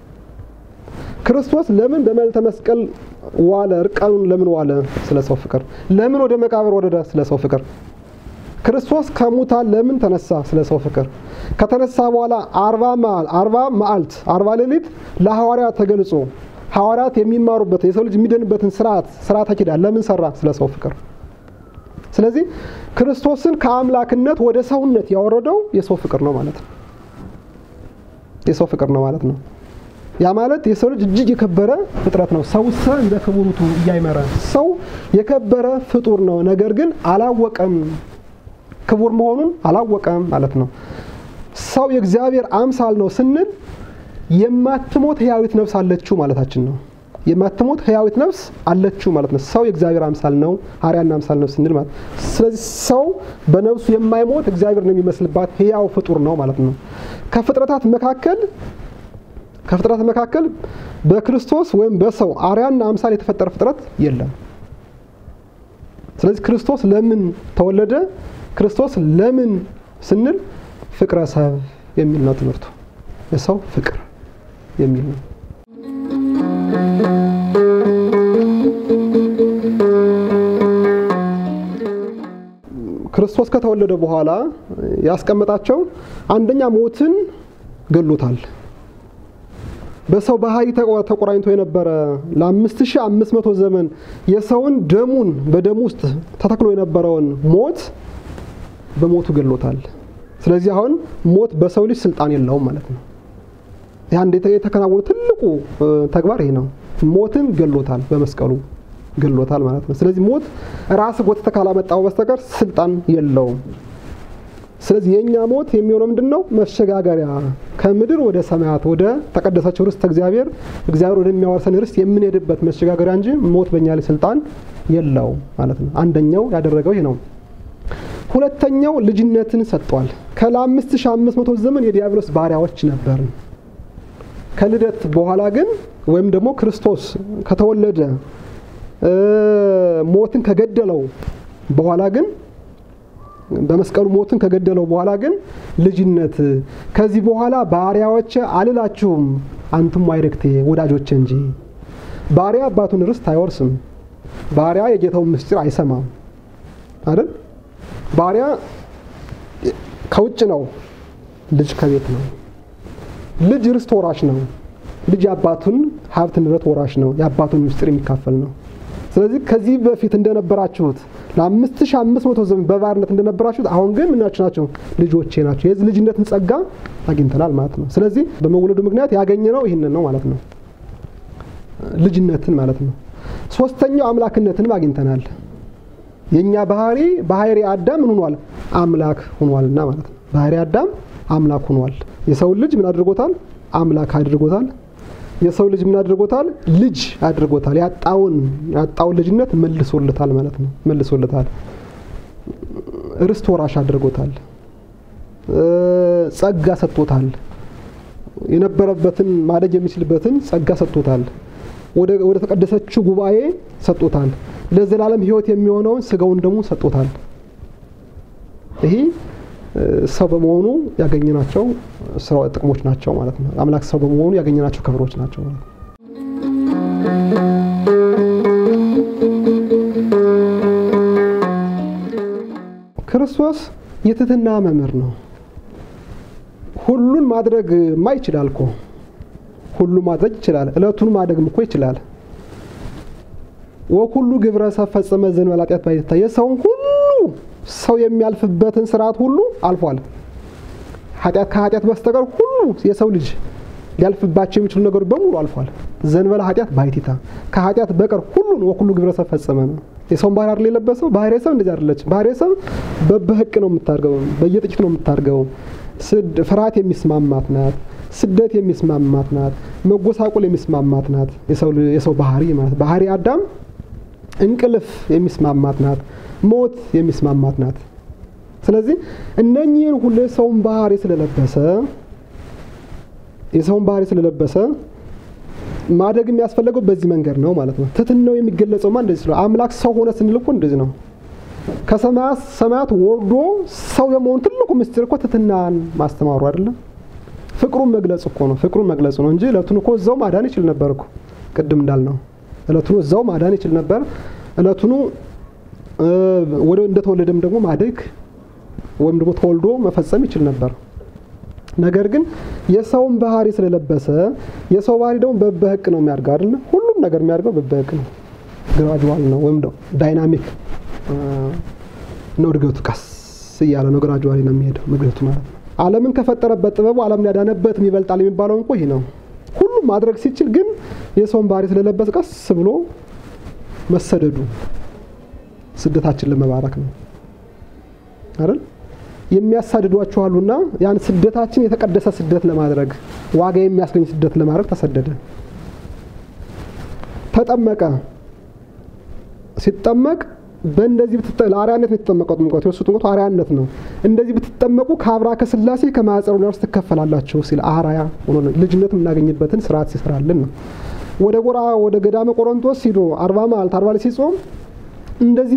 ክርስቶስ ለምን በመልዕልተ መስቀል ዋለ? እርቃኑን ለምን ዋለ? ስለ ሰው ፍቅር። ለምን ወደ መቃብር ወረደ? ስለ ሰው ፍቅር። ክርስቶስ ከሙታን ለምን ተነሳ? ስለ ሰው ፍቅር። ከተነሳ በኋላ 40 መዓልት 40 ሌሊት ለሐዋርያት ተገልጾ ሐዋርያት የሚማሩበት የሰው ልጅ የሚድንበትን ስርዓተ ኪዳን ለምን ሰራ? ስለ ሰው ፍቅር። ስለዚህ ክርስቶስን ከአምላክነት ወደ ሰውነት ያወረደው የሰው ፍቅር ነው ማለት ነው። የሰው ፍቅር ነው ማለት ነው። ያ ማለት የሰው ልጅ እጅግ የከበረ ፍጥረት ነው። ሰውሰ እንደ ክቡሩቱ እያይመረ ሰው የከበረ ፍጡር ነው። ነገር ግን አላወቀም፣ ክቡር መሆኑን አላወቀም ማለት ነው። ሰው የእግዚአብሔር አምሳል ነው ስንል የማትሞት ሕያዊት ነፍስ አለችው ማለታችን ነው። የማትሞት ሕያዊት ነፍስ አለችው ማለት ነው። ሰው የእግዚአብሔር አምሳል ነው፣ አርአያና አምሳል ነው ስንል ማለት። ስለዚህ ሰው በነፍሱ የማይሞት እግዚአብሔር ነው የሚመስልባት ሕያው ፍጡር ነው ማለት ነው። ከፍጥረታት መካከል በክርስቶስ ወይም በሰው አርአያና አምሳል የተፈጠረ ፍጥረት የለም። ስለዚህ ክርስቶስ ለምን ተወለደ? ክርስቶስ ለምን ስንል ፍቅረ ሰብ የሚል ነው ትምህርቱ። የሰው ፍቅር የሚል ነው። ክርስቶስ ከተወለደ በኋላ ያስቀመጣቸው አንደኛ ሞትን ገሎታል። በሰው ባህሪ ተቆራኝቶ የነበረ ለ5500 ዘመን የሰውን ደሙን በደሙ ውስጥ ተተክሎ የነበረውን ሞት በሞቱ ገሎታል። ስለዚህ አሁን ሞት በሰው ልጅ ስልጣን የለውም ማለት ነው። ያን የተከናወነ ትልቁ ተግባር ይሄ ነው። ሞትን ገሎታል፣ በመስቀሉ ገሎታል ማለት ነው። ስለዚህ ሞት ራስ ጎትተ ካላመጣው በስተቀር ስልጣን የለውም። ስለዚህ የኛ ሞት የሚሆነው ምንድነው? መሸጋገሪያ ከምድር ወደ ሰማያት ወደ ተቀደሰችው ርስት እግዚአብሔር ወደሚያወርሰን ርስት የምንሄድበት መሸጋገሪያ እንጂ ሞት በእኛ ላይ ስልጣን የለው ማለት ነው። አንደኛው ያደረገው ይሄ ነው። ሁለተኛው ልጅነትን ሰጥቷል። ከ5500 ዘመን የዲያብሎስ ባሪያዎች ነበርን። ከልደት በኋላ ግን ወይም ደግሞ ክርስቶስ ከተወለደ ሞትን ከገደለው በኋላ ግን በመስቀሉ ሞትን ከገደለው በኋላ ግን ልጅነት ከዚህ በኋላ ባሪያዎች አልላችሁም አንቱም አይረክቴ ወዳጆች እንጂ ባሪያ አባቱን ርስት አይወርስም። ባሪያ የጌታውን ምስጢር አይሰማም አይደል? ባሪያ ከውጭ ነው፣ ልጅ ከቤት ነው። ልጅ ርስት ወራሽ ነው። ልጅ አባቱን ሀብት ንብረት ወራሽ ነው፣ የአባቱን ምስጢር የሚካፈል ነው። ስለዚህ ከዚህ በፊት እንደነበራችሁት ለ5500 ዘመን በባርነት እንደነበራችሁት አሁን ግን ምናችሁ ናቸው? ልጆቼ ናቸው። የዚህ ልጅነትን ጸጋ አግኝተናል ማለት ነው። ስለዚህ በመወለዱ ምክንያት ያገኘነው ይሄንን ነው ማለት ነው፣ ልጅነትን ማለት ነው። ሶስተኛው አምላክነትን አግኝተናል። የኛ ባህሪ አዳም ምን ሆኗል? አምላክ ሆኗልና ማለት ነው። ባህሪ አዳም አምላክ ሆኗል። የሰው ልጅ ምን አድርጎታል? አምላክ አድርጎታል። የሰው ልጅ ምን አድርጎታል? ልጅ አድርጎታል። ያጣውን ልጅነት መልሶለታል ማለት ነው። መልሶለታል። ርስት ወራሽ አድርጎታል። ጸጋ ሰጥቶታል። የነበረበትን ማደግ የሚችልበትን ጸጋ ሰጥቶታል። ወደ ተቀደሰችው ጉባኤ ሰጥቶታል። ለዘላለም ሕይወት የሚሆነውን ስጋውን ደሙ ሰጥቶታል። ይሄ ሰው በመሆኑ ያገኘናቸው ጥቅሞች ናቸው ማለት ነው። አምላክ ሰው በመሆኑ ያገኘናቸው ክብሮች ናቸው ማለት ነው። ክርስቶስ የትህትና መምህር ነው። ሁሉን ማድረግ ማይችላል እኮ ሁሉ ማድረግ ይችላል። እለቱን ማደግም እኮ ይችላል። ወኩሉ ግብረ ሰብ ፈጸመ ዘእንበለ ኃጢአት ባይታ የሰውን ሁሉ ሰው የሚያልፍበትን ስርዓት ሁሉ አልፏል። ከኃጢአት በስተቀር ሁሉ የሰው ልጅ ሊያልፍባቸው የሚችሉ ነገሮች በሙሉ አልፏል። ዘእንበለ ኃጢአት ባይታ ከኃጢአት በቀር ሁሉን ወኩሉ ግብረ ሰብ ፈጸመ ነው። የሰውን ባህሪ አይደል የለበሰው? ባህሪ ሰብ እንደዚህ አይደለች። ባህሪ ሰብ በበህቅ ነው የምታርገው፣ በየጥቂት ነው የምታርገው። ፍርሃት የሚስማማት ናት። ስደት የሚስማማት ናት። መጎሳቆል የሚስማማት ናት። የሰው ባህሪ ማለት ባህሪ አዳም እንቅልፍ የሚስማማት ናት። ሞት የሚስማማት ናት። ስለዚህ እነኚህን ሁሉ የሰውን ባህሪ ስለለበሰ ማደግ የሚያስፈልገው በዚህ መንገድ ነው ማለት ነው። ትህትናው የሚገለጸውማ እንደዚህ ነው። አምላክ ሰው ሆነ ስንል እኮ እንደዚህ ነው። ከሰማያት ወርዶ ሰው የመሆኑ ትልቁ ምስጢር እኮ ትህትናን ማስተማሩ አይደለም? ፍቅሩን መግለጽ እኮ ነው። ፍቅሩን መግለጽ ነው እንጂ እለቱን እኮ እዛው ማዳን ይችል ነበር እኮ። ቅድም እንዳልነው እለቱን እዛው ማዳን ይችል ነበር። እለቱን ወደ እንደተወለደም ደግሞ ማደግ ወይም ደግሞ ተወልዶ መፈጸም ይችል ነበር። ነገር ግን የሰውን ባህሪ ስለለበሰ የሰው ባህሪ ደግሞ በበህቅ ነው የሚያድገው አይደል? ሁሉም ነገር የሚያድገው በበህቅ ነው። ግራጁዋል ነው ወይም ደግሞ ዳይናሚክ ነው። እድገቱ ቀስ እያለ ነው፣ ግራጁዋሊ ነው የሚሄደው እድገቱ ማለት ነው። ዓለምን ከፈጠረበት ጥበቡ ዓለምን ያዳነበትም ይበልጣል የሚባለው እንኳን ይሄ ነው። ሁሉም ማድረግ ሲችል ግን የሰውን ባህሪ ስለለበሰ ቀስ ብሎ መሰደዱ ስደታችን ለመባረክ ነው አይደል? የሚያሳድዷቸው አሉና ያን ስደታችን የተቀደሰ ስደት ለማድረግ ዋጋ የሚያስገኝ ስደት ለማድረግ ተሰደደ። ተጠመቀ። ሲጠመቅ በእንደዚህ ለአርያነት ነው የተጠመቀው። ጥምቀቱ የሱ ጥምቀቱ አርያነት ነው። እንደዚህ ብትጠመቁ ከአብራከ ሥላሴ ከማኅፀነ ነፍስ ትከፈላላችሁ ሲል አርአያ ሆኖ ልጅነት የምናገኝበትን ስርዓት ሲሰራልን ነው። ወደ ገዳመ ቆሮንቶስ ሂዶ 40 መዓልት 40 ሌሊት ሲጾም እንደዚህ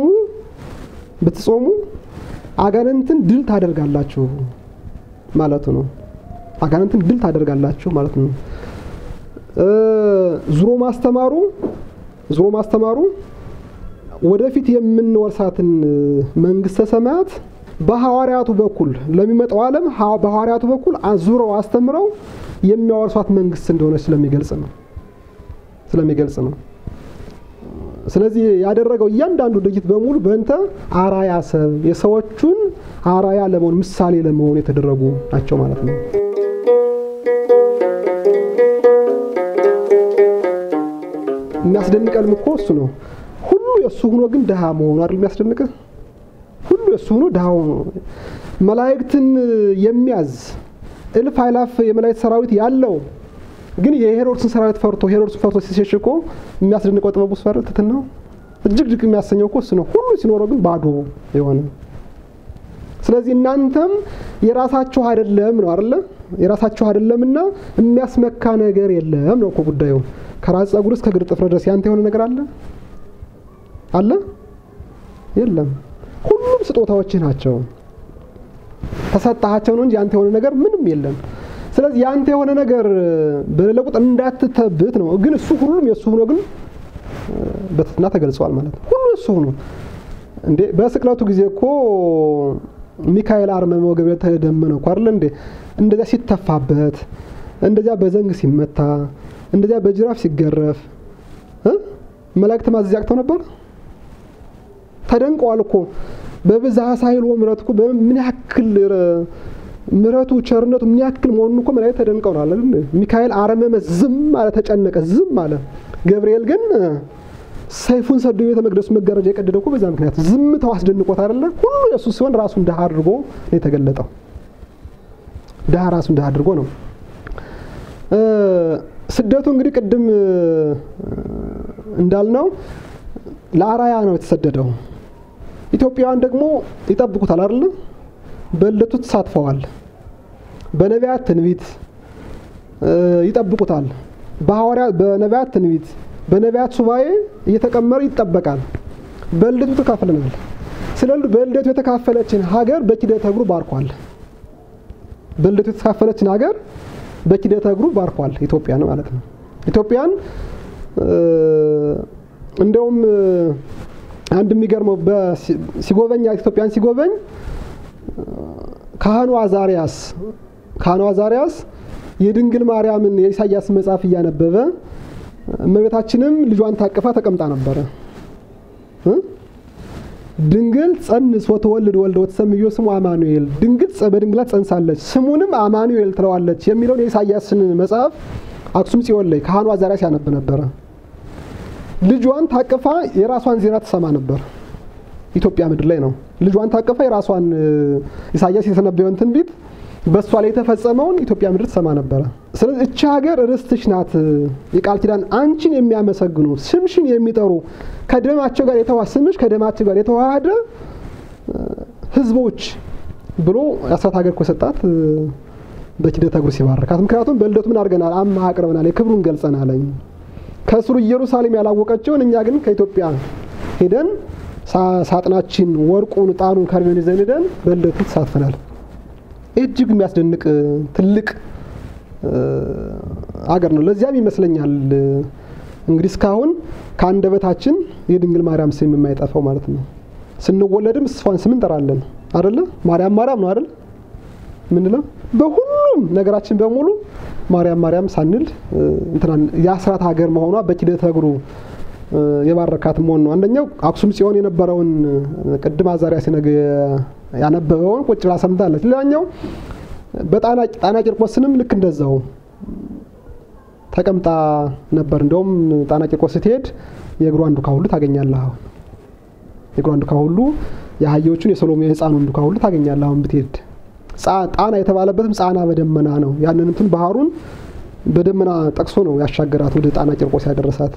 ብትጾሙ አጋንንትን ድል ታደርጋላችሁ ማለት ነው። አጋንንትን ድል ታደርጋላችሁ ማለት ነው። ዙሮ ማስተማሩ ወደፊት የምንወርሳትን መንግስተ ሰማያት በሐዋርያቱ በኩል ለሚመጣው ዓለም በሐዋርያቱ በኩል አዙረው አስተምረው የሚያወርሷት መንግስት እንደሆነ ስለሚገልጽ ነው። ስለዚህ ያደረገው እያንዳንዱ ድርጊት በሙሉ በእንተ አራያ ሰብ የሰዎቹን አራያ ለመሆን ምሳሌ ለመሆን የተደረጉ ናቸው ማለት ነው። የሚያስደንቀንም እኮ እሱ ነው። ሁሉ የሱ ሆኖ ግን ደሃ መሆኑ አይደል የሚያስደንቀው? ሁሉ የሱ ሆኖ ደሃ ሆኖ መላእክትን የሚያዝ እልፍ አእላፍ የመላእክት ሰራዊት ያለው ግን የሄሮድስን ሰራዊት ሄሮድስን ፈርቶ ሲሸሽኮ የሚያስደንቀው ጥበቡ ስፈርት ነው እጅግ የሚያሰኘው እኮ እሱ ነው ሁሉ ሲኖረው ግን ባዶ የሆነ ስለዚህ እናንተም የራሳችሁ አይደለም ነው አይደለ የራሳችሁ አይደለምና የሚያስመካ ነገር የለም ነው እኮ ጉዳዩ ከራስ ጸጉር እስከ እግር ጥፍር ድረስ ያንተ የሆነ ነገር አለ የለም ሁሉም ስጦታዎች ናቸው ተሰጣቸው ነው እንጂ ያንተ የሆነ ነገር ምንም የለም ስለዚህ ያንተ የሆነ ነገር በለቁጥ እንዳትተብት ነው ግን እሱ ሁሉም የሱ ሆኖ ግን በትትና ተገልጿል ማለት ነው ሁሉ እሱ ሆኖ እንዴ በስቅለቱ ጊዜ እኮ ሚካኤል አርመመ ወገብርኤል ተደመነው እኮ አይደል እንዴ እንደዛ ሲተፋበት እንደዛ በዘንግ ሲመታ እንደዛ በጅራፍ ሲገረፍ መላእክት ማዘዝ ያቅተው ነበር ተደንቀዋል እኮ በብዛህ ሳይል ወምረት እኮ በምን ያክል ምረቱ ቸርነቱ ምን ያክል መሆኑን እኮ መላእክት ተደንቀው ነው አይደል ሚካኤል አረመመ ዝም አለ ተጨነቀ ዝም አለ ገብርኤል ግን ሰይፉን ሰዶ ቤተ መቅደስ መጋረጃ የቀደደው እኮ በዛ ምክንያት ዝምታው አስደንቆት አይደለ ሁሉ ኢየሱስ ሲሆን ራሱን ደሃ አድርጎ ነው የተገለጠው ደሃ ራሱን ደሃ አድርጎ ነው ስደቱ እንግዲህ ቅድም እንዳልነው ለአራያ ነው የተሰደደው ኢትዮጵያውያን ደግሞ ይጠብቁታል አይደል በልደቱ ተሳትፈዋል በነቢያት ትንቢት ይጠብቁታል በነቢያት ትንቢት በነቢያት ሱባኤ እየተቀመረ ይጠበቃል በልደቱ ተካፈለናል ስለዚህ በልደቱ የተካፈለችን ሀገር በኪደተ እግሩ ባርኳል በልደቱ የተካፈለችን ሀገር በኪደተ እግሩ ባርኳል ኢትዮጵያን ማለት ነው ኢትዮጵያን እንደውም አንድ የሚገርመው ሲጎበኛ ኢትዮጵያን ሲጎበኝ ካህኑ አዛሪያስ የድንግል ማርያምን የኢሳይያስ መጽሐፍ ያነበበ እመቤታችንም ልጇን ታቅፋ ተቀምጣ ነበር ድንግል ጸንስ ወተወልድ ወልደ ወተሰምዮ ስሙ አማኑኤል ድንግል በድንግላት ጸንሳለች ስሙንም አማኑኤል ትለዋለች የሚለውን የኢሳይያስን መጽሐፍ አክሱም ጽዮን ላይ ካህኑ አዛሪያስ ያነብ ነበር ልጇን ታቅፋ የራሷን ዜና ተሰማ ነበር ኢትዮጵያ ምድር ላይ ነው ልጇን ታቅፋ የራሷን ኢሳይያስ የተነበየውን ትንቢት በሷ ላይ የተፈጸመውን ኢትዮጵያ ምድር ተሰማ ነበር ስለዚህ እቺ ሀገር ርስትሽ ናት የቃል ኪዳን አንቺን የሚያመሰግኑ ስምሽን የሚጠሩ ከደማቸው ጋር የተዋሰምሽ ከደማቸው ጋር የተዋሃደ ህዝቦች ብሎ ያሳት ሀገር ኮሰጣት በኪደተ እግሩ ሲባረካት ምክንያቱም በልደቱ ምን አድርገናል አማ አቅርበናል የክብሩን ገልጸናል ከስሩ ኢየሩሳሌም ያላወቀችውን እኛ ግን ከኢትዮጵያ ሄደን ሳጥናችን ወርቁን ጣኑን ከርቤን ይዘን ሄደን በልደቱ ተሳትፈናል እጅግ የሚያስደንቅ ትልቅ አገር ነው ለዚያም ይመስለኛል እንግዲህ እስካሁን ከአንደበታችን የድንግል ማርያም ስም የማይጠፋው ማለት ነው ስንወለድም እሷን ስም እንጠራለን አይደለ ማርያም ነው አይደል ምንለው በሁሉም ነገራችን በሙሉ ማርያም ሳንል እንተናን ያስራት ሀገር መሆኗ በኪደተ እግሩ የባረካት መሆን ነው አንደኛው አክሱም ጽዮን የነበረውን ቅድም አዛሪያስ ያነበበውን ቁጭ ብላ ሰምታለች ሌላኛው ጣና ቂርቆስንም ልክ እንደዛው ተቀምጣ ነበር እንደውም ጣና ቂርቆስ ስትሄድ የእግሯን ዱካ ሁሉ ታገኛለህ የእግሯን ዱካ ሁሉ የአህዮቹን የሰሎሜ ህፃኑን ዱካ ሁሉ ታገኛለህ አሁን ብትሄድ ጣና የተባለበትም ጻና በደመና ነው ያንን እንትን ባህሩን በደመና ጠቅሶ ነው ያሻገራት ወደ ጣና ቂርቆስ ያደረሳት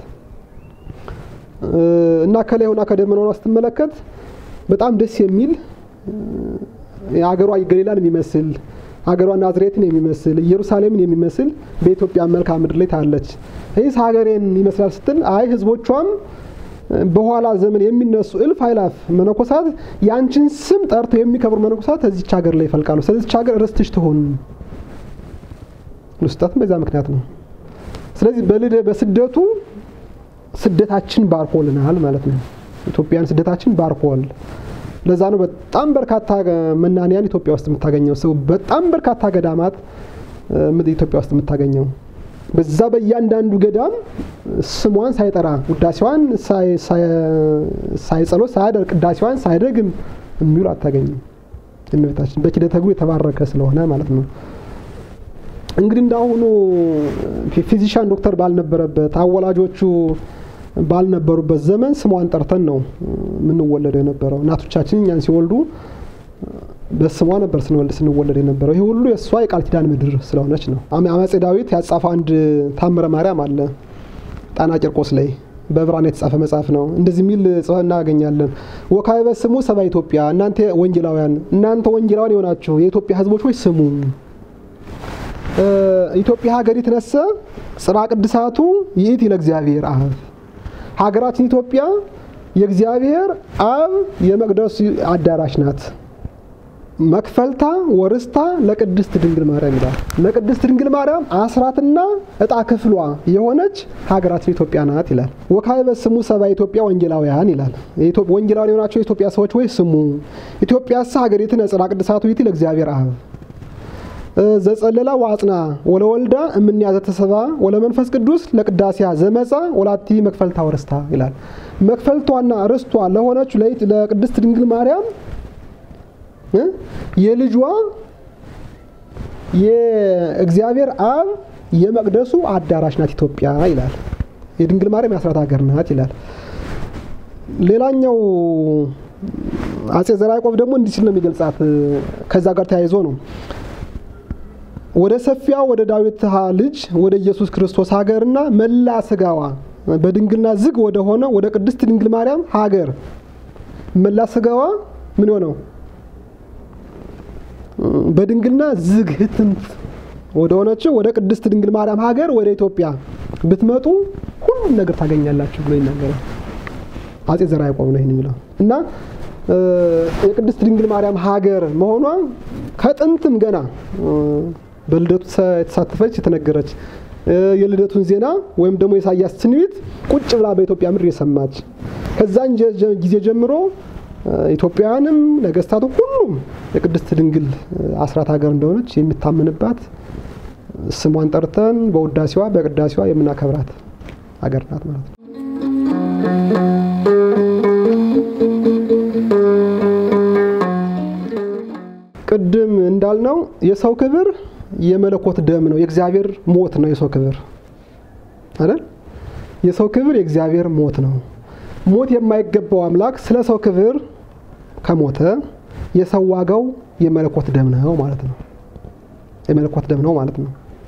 እና ከላይውና ከደመናው ስትመለከት በጣም ደስ የሚል የሀገሯ ገሊላን የሚመስል ሀገሯ ናዝሬትን የሚመስል ኢየሩሳሌምን የሚመስል በኢትዮጵያ መልክዓ ምድር ላይ ታለች ይህስ ሀገሬን ይመስላል ስትል አይ ህዝቦቿም በኋላ ዘመን የሚነሱ እልፍ አእላፍ መነኮሳት ያንቺን ስም ጠርተው የሚከብሩ መነኮሳት እዚች ሀገር ላይ ይፈልቃሉ ስለዚህ ሀገር ርስትሽ ትሆን ውስጣት በዛ ምክንያት ነው ስለዚህ በስደቱ ስደታችን ባርኮልናል ማለት ነው ኢትዮጵያን ስደታችን ባርኮል ለዛ ነው በጣም በርካታ መናንያን ኢትዮጵያ ውስጥ የምታገኘው ሰው በጣም በርካታ ገዳማት ኢትዮጵያ ውስጥ የምታገኘው በዛ በእያንዳንዱ ገዳም ስሟን ሳይጠራ ውዳሴዋን ሳይጸሎት ሳያደርግ ቅዳሴዋን ሳይደግም የሚውል አታገኝም እመቤታችን በኪደተ እግሩ የተባረከ ስለሆነ ማለት ነው እንግዲህ እንዳሁኑ ፊዚሻን ዶክተር ባልነበረበት አወላጆቹ ባልነበሩበት ዘመን ስሟን ጠርተን ነው ምን ወለደው የነበረው እናቶቻችን ያን ሲወልዱ በስሟ ነበር ስንወለድ የነበረው። ይሄ ሁሉ የሷ የቃል ኪዳን ምድር ስለሆነች ነው። አፄ ዳዊት ያጻፈው አንድ ታምረ ማርያም አለ ጣና ቂርቆስ ላይ በብራና የተጻፈ መጽሐፍ ነው። እንደዚህ የሚል ጽሑፍ እናገኛለን። ወካዕበ ስሙ ሰብአ ኢትዮጵያ፣ እናንተ ወንጌላውያን የሆናችሁ የኢትዮጵያ ሕዝቦች ሆይ ስሙ። ኢትዮጵያ ሀገሪት ነሰ ጽርሐ ቅድሳቱ ይእቲ ለእግዚአብሔር አብ፣ ሀገራችን ኢትዮጵያ የእግዚአብሔር አብ የመቅደሱ አዳራሽ ናት። መክፈልታ ወርስታ ለቅድስት ድንግል ማርያም ይላል። ለቅድስት ድንግል ማርያም አስራትና እጣ ክፍሏ የሆነች ሀገራችን ኢትዮጵያ ናት ይላል። ወካዕበ ስሙ ሰብአ ኢትዮጵያ ወንጌላውያን ይላል። ወንጌላውያን የሆናቸው የኢትዮጵያ ሰዎች ሆይ ስሙ። ኢትዮጵያስ ሀገሪትነ ጽርሐ ቅድሳቱ ይእቲ ለእግዚአብሔር አብ ዘጸለላ ዋጽና ወለወልዳ እምንያዘ ተሰባ ወለመንፈስ ቅዱስ ለቅዳሴያ ዘመጻ ወላቲ መክፈልታ ወርስታ ይላል። መክፈልቷና ርስቷ ለሆነች ለቅድስት ድንግል ማርያም የልጇ የእግዚአብሔር አብ የመቅደሱ አዳራሽ ናት ኢትዮጵያ ይላል። የድንግል ማርያም የአስራት ሀገር ናት ይላል። ሌላኛው አፄ ዘርዓ ያዕቆብ ደግሞ እንዲህ ሲል ነው የሚገልጻት። ከዛ ጋር ተያይዞ ነው ወደ ሰፊያ ወደ ዳዊት ልጅ ወደ ኢየሱስ ክርስቶስ ሀገርና መላ ስጋዋ በድንግልና ዝግ ወደ ሆነ ወደ ቅድስት ድንግል ማርያም ሀገር መላ ስጋዋ ምን ሆነው በድንግልና ዝግ ህትምት ወደ ሆነችው ወደ ቅድስት ድንግል ማርያም ሀገር ወደ ኢትዮጵያ ብትመጡ ሁሉም ነገር ታገኛላችሁ ብሎ ይናገራል አፄ ዘርዓ ያዕቆብ ነው ይሄን የሚለው። እና የቅድስት ድንግል ማርያም ሀገር መሆኗ ከጥንትም ገና በልደቱ የተሳተፈች የተነገረች የልደቱን ዜና ወይም ደግሞ የኢሳያስ ትንቢት ቁጭ ብላ በኢትዮጵያ ምድር የሰማች ከዛን ጊዜ ጀምሮ ኢትዮጵያውያንም ነገስታቱ ሁሉም የቅድስት ድንግል አስራት ሀገር እንደሆነች የሚታመንባት ስሟን ጠርተን በውዳሴዋ በቅዳሴዋ የምናከብራት ሀገር ናት ማለት ነው። ቅድም እንዳልነው የሰው ክብር የመለኮት ደም ነው፣ የእግዚአብሔር ሞት ነው የሰው ክብር አይደል? የሰው ክብር የእግዚአብሔር ሞት ነው። ሞት የማይገባው አምላክ ስለ ሰው ክብር ከሞተ የሰው ዋጋው የመለኮት ደም ነው ማለት ነው። የመለኮት ደም ነው ማለት ነው።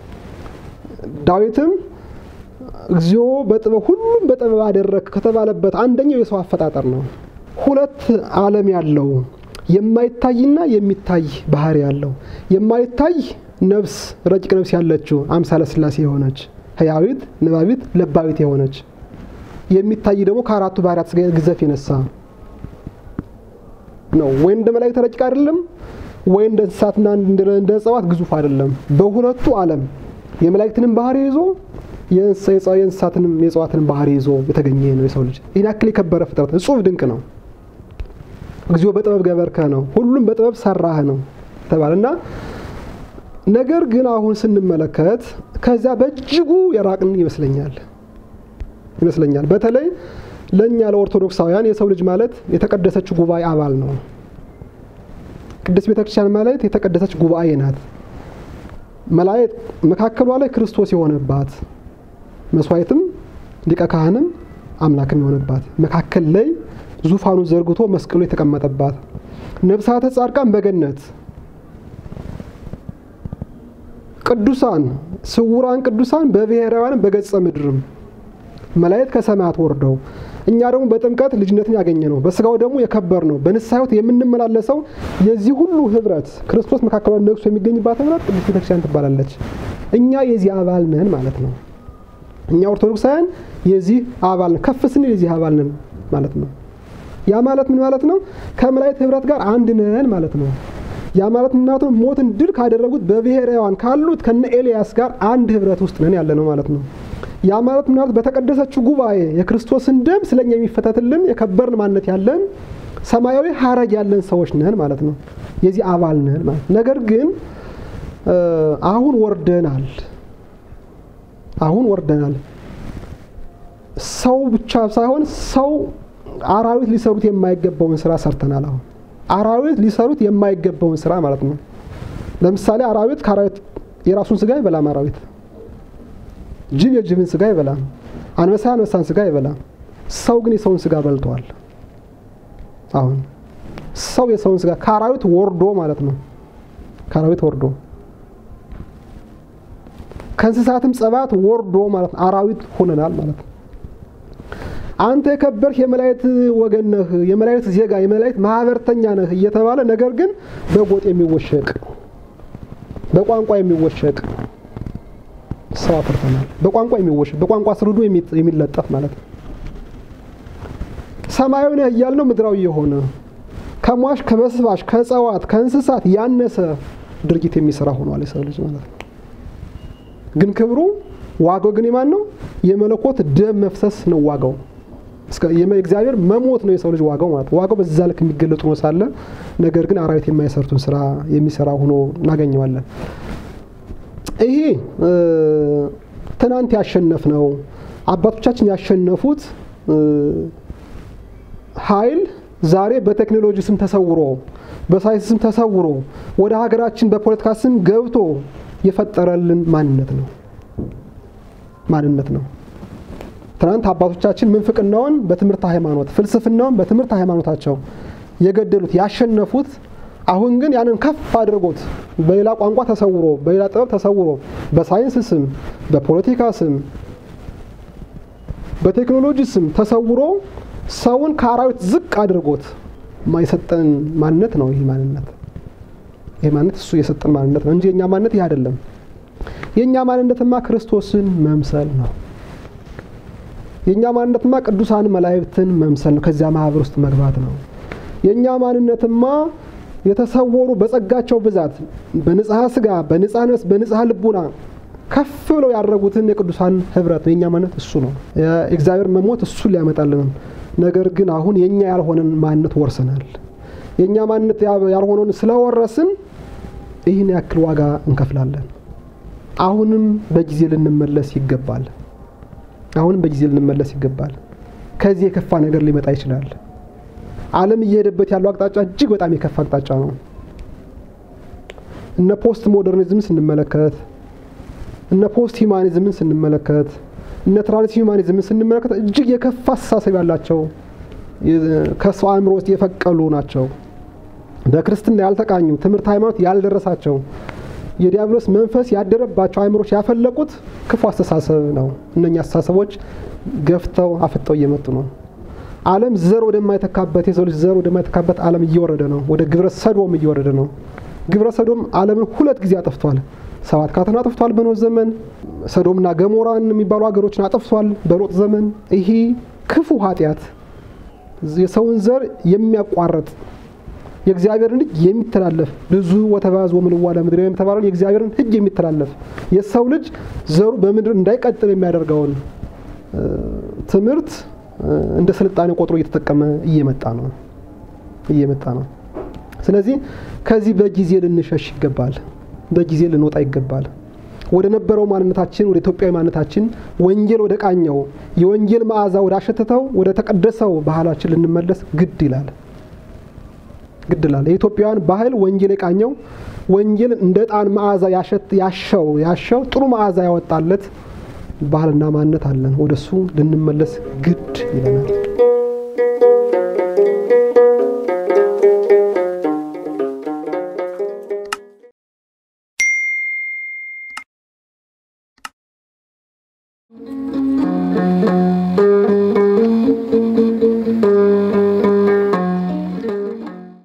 ዳዊትም እግዚኦ በጥበብ ሁሉም በጥበብ አደረክ ከተባለበት አንደኛው የሰው አፈጣጠር ነው። ሁለት ዓለም ያለው የማይታይና የሚታይ ባህሪ ያለው የማይታይ ነፍስ ረቂቅ ነፍስ ያለችው አምሳለ ሥላሴ የሆነች ህያዊት ንባቢት ለባዊት የሆነች የሚታይ ደግሞ ከአራቱ ባህሪያት ግዘፍ የነሳ ነው። ወይ እንደ መላእክት ረቂቅ አይደለም፣ ወይ እንደ እንስሳትና እንደ እጽዋት ግዙፍ አይደለም። በሁለቱ ዓለም የመላእክትንም ባህሪ ይዞ የእንስሳትንም የእጽዋትንም ባህሪ ይዞ የተገኘ ነው የሰው ልጅ። ይህን ያክል የከበረ ፍጥረት እጹብ ድንቅ ነው። እግዚኦ በጥበብ ገበርከ ነው፣ ሁሉም በጥበብ ሰራህ ነው ተባለና ነገር ግን አሁን ስንመለከት ከዛ በእጅጉ የራቅን ይመስለኛል። በተለይ ለኛ ለኦርቶዶክሳውያን የሰው ልጅ ማለት የተቀደሰች ጉባኤ አባል ነው። ቅድስት ቤተክርስቲያን ማለት የተቀደሰች ጉባኤ ናት። መላእክት መካከሏ ላይ ክርስቶስ የሆነባት መስዋዕትም ሊቀ ካህንም አምላክም የሆነባት መካከል ላይ ዙፋኑን ዘርግቶ መስቀሉ የተቀመጠባት ነፍሳተ ጻድቃን በገነት ቅዱሳን ስውራን ቅዱሳን በብሔራውያን በገጸ ምድርም መላእክት ከሰማያት ወርደው እኛ ደግሞ በጥምቀት ልጅነትን ያገኘ ነው በስጋው ደግሞ የከበር ነው በንስሐው የምንመላለሰው የዚህ ሁሉ ህብረት ክርስቶስ መካከሏ ነግሶ የሚገኝባት ህብረት ቅድስት ቤተክርስቲያን ትባላለች። እኛ የዚህ አባል ነን ማለት ነው። እኛ ኦርቶዶክሳውያን የዚህ አባል ነን፣ ከፍ ስንል የዚህ አባል ነን ማለት ነው። ያ ማለት ምን ማለት ነው? ከመላእክት ህብረት ጋር አንድ ነን ማለት ነው። ያ ማለት ምን ማለት ነው? ሞትን ድል ካደረጉት በብሔራውያን ካሉት ከነ ኤልያስ ጋር አንድ ህብረት ውስጥ ነን ያለ ነው ማለት ነው። ያ ማለት ምን ማለት? በተቀደሰችው ጉባኤ የክርስቶስን ደም ስለኛ የሚፈተትልን የከበርን ማንነት ያለን ሰማያዊ ሐረግ ያለን ሰዎች ነን ማለት ነው። የዚህ አባል ነን ማለት። ነገር ግን አሁን ወርደናል። ሰው ብቻ ሳይሆን ሰው አራዊት ሊሰሩት የማይገባውን ስራ ሰርተናል። አሁን አራዊት ሊሰሩት የማይገባውን ስራ ማለት ነው። ለምሳሌ አራዊት ከአራዊት የራሱን ስጋ ይበላም። አራዊት ጅብ የጅብን ስጋ ይበላም። አንበሳ የአንበሳን ስጋ ይበላም። ሰው ግን የሰውን ስጋ በልቷል። አሁን ሰው የሰውን ስጋ ካራዊት ወርዶ ማለት ነው ካራዊት ወርዶ ከእንስሳትም ጸባት ወርዶ ማለት አራዊት ሆነናል ማለት ነው አንተ የከበርህ የመላእክት ወገን ነህ የመላእክት ዜጋ የመላእክት ማህበርተኛ ነህ እየተባለ ነገር ግን በጎጥ የሚወሸቅ በቋንቋ የሚወሸቅ ሰው አፍርተናል በቋንቋ የሚወሸቅ በቋንቋ ስርዱ የሚለጠፍ ማለት ነው ሰማያዊ ነህ እያልነው ምድራዊ የሆነ ከሟሽ ከበስባሽ ከጸዋት ከእንስሳት ያነሰ ድርጊት የሚሰራ ሆኗል የሰው ልጅ ማለት ነው ግን ክብሩ ዋጋው ግን የማን ነው የመለኮት ደም መፍሰስ ነው ዋጋው እስከ የእግዚአብሔር መሞት ነው የሰው ልጅ ዋጋው ማለት ነው ዋጋው በዛ ልክ የሚገለጡ ነው ሳለ ነገር ግን አራዊት የማይሰርቱን ስራ የሚሰራ ሆኖ እናገኘዋለን ይሄ ትናንት ያሸነፍነው አባቶቻችን ያሸነፉት ኃይል ዛሬ በቴክኖሎጂ ስም ተሰውሮ በሳይንስ ስም ተሰውሮ ወደ ሀገራችን በፖለቲካ ስም ገብቶ የፈጠረልን ማንነት ነው ትናንት አባቶቻችን ምንፍቅናውን በትምህርት ሃይማኖት ፍልስፍናውን በትምህርት ሃይማኖታቸው የገደሉት ያሸነፉት አሁን ግን ያንን ከፍ አድርጎት በሌላ ቋንቋ ተሰውሮ በሌላ ጥበብ ተሰውሮ በሳይንስ ስም በፖለቲካ ስም በቴክኖሎጂ ስም ተሰውሮ ሰውን ከአራዊት ዝቅ አድርጎት ማይሰጠን ማንነት ነው ይሄ ማንነት እሱ የሰጠን ማንነት ነው እንጂ የኛ ማንነት ይሄ አይደለም የኛ ማንነትማ ክርስቶስን መምሰል ነው የኛ ማንነትማ ቅዱሳን መላእክትን መምሰል ነው ከዚያ ማህበር ውስጥ መግባት ነው የኛ ማንነትማ የተሰወሩ በጸጋቸው ብዛት በንጽሐ ስጋ በንጽሐ ነፍስ በንጽሐ ልቡና ከፍ ብለው ያደረጉትን የቅዱሳን ህብረት የኛ ማንነት እሱ ነው የእግዚአብሔር መሞት እሱ ሊያመጣልን ነገር ግን አሁን የኛ ያልሆነን ማንነት ወርሰናል የኛ ማንነት ያልሆነውን ስለወረስን ይህን ያክል ዋጋ እንከፍላለን አሁንም በጊዜ ልንመለስ ይገባል ከዚህ የከፋ ነገር ሊመጣ ይችላል ዓለም እየሄደበት ያለው አቅጣጫ እጅግ በጣም የከፋ አቅጣጫ ነው እነ ፖስት ሞደርኒዝም ስንመለከት እነ ፖስት ሂዩማኒዝም ስንመለከት እነ ትራንስ ሂዩማኒዝም ስንመለከት እጅግ የከፋ አስተሳሰብ ያላቸው ከሰው አእምሮ ውስጥ የፈቀሉ ናቸው በክርስትና ያልተቃኙ ትምህርት ሃይማኖት ያልደረሳቸው የዲያብሎስ መንፈስ ያደረባቸው አእምሮች ያፈለቁት ክፉ አስተሳሰብ ነው እነኛ አስተሳሰቦች ገፍተው አፈጠው እየመጡ ነው ዓለም ዘር ወደማይተካበት የሰው ልጅ ዘር ወደማይተካበት ዓለም እየወረደ ነው ወደ ግብረ ሰዶም እየወረደ ነው ግብረ ሰዶም ዓለምን ሁለት ጊዜ አጥፍቷል 7 ካተና አጥፍቷል በኖህ ዘመን ሰዶምና ገሞራን የሚባሉ ሀገሮችን አጥፍቷል በሎጥ ዘመን ይሄ ክፉ ኃጢያት የሰውን ዘር የሚያቋርጥ የእግዚአብሔርን ሕግ የሚተላለፍ ብዙ ወተባዝ ወምልዋ ለምድር የሚተባለው የእግዚአብሔርን ሕግ የሚተላለፍ የሰው ልጅ ዘሩ በምድር እንዳይቀጥል የሚያደርገውን ትምህርት እንደ ስልጣኔ ቆጥሮ እየተጠቀመ እየመጣ ነው ስለዚህ ከዚህ በጊዜ ልንሸሽ ይገባል በጊዜ ልንወጣ ይገባል ወደ ነበረው ማንነታችን ወደ ኢትዮጵያዊ ማንነታችን ወንጌል ወደ ቃኘው የወንጌል መዓዛ ወደ አሸተተው ወደ ተቀደሰው ባህላችን ልንመለስ ግድ ይላል የኢትዮጵያውያን ባህል ወንጌል የቃኘው ወንጌል እንደ ጣን መዓዛ ያሸው ጥሩ መዓዛ ያወጣለት ባህልና ማንነት አለን ወደሱ ልንመለስ ግድ ይላል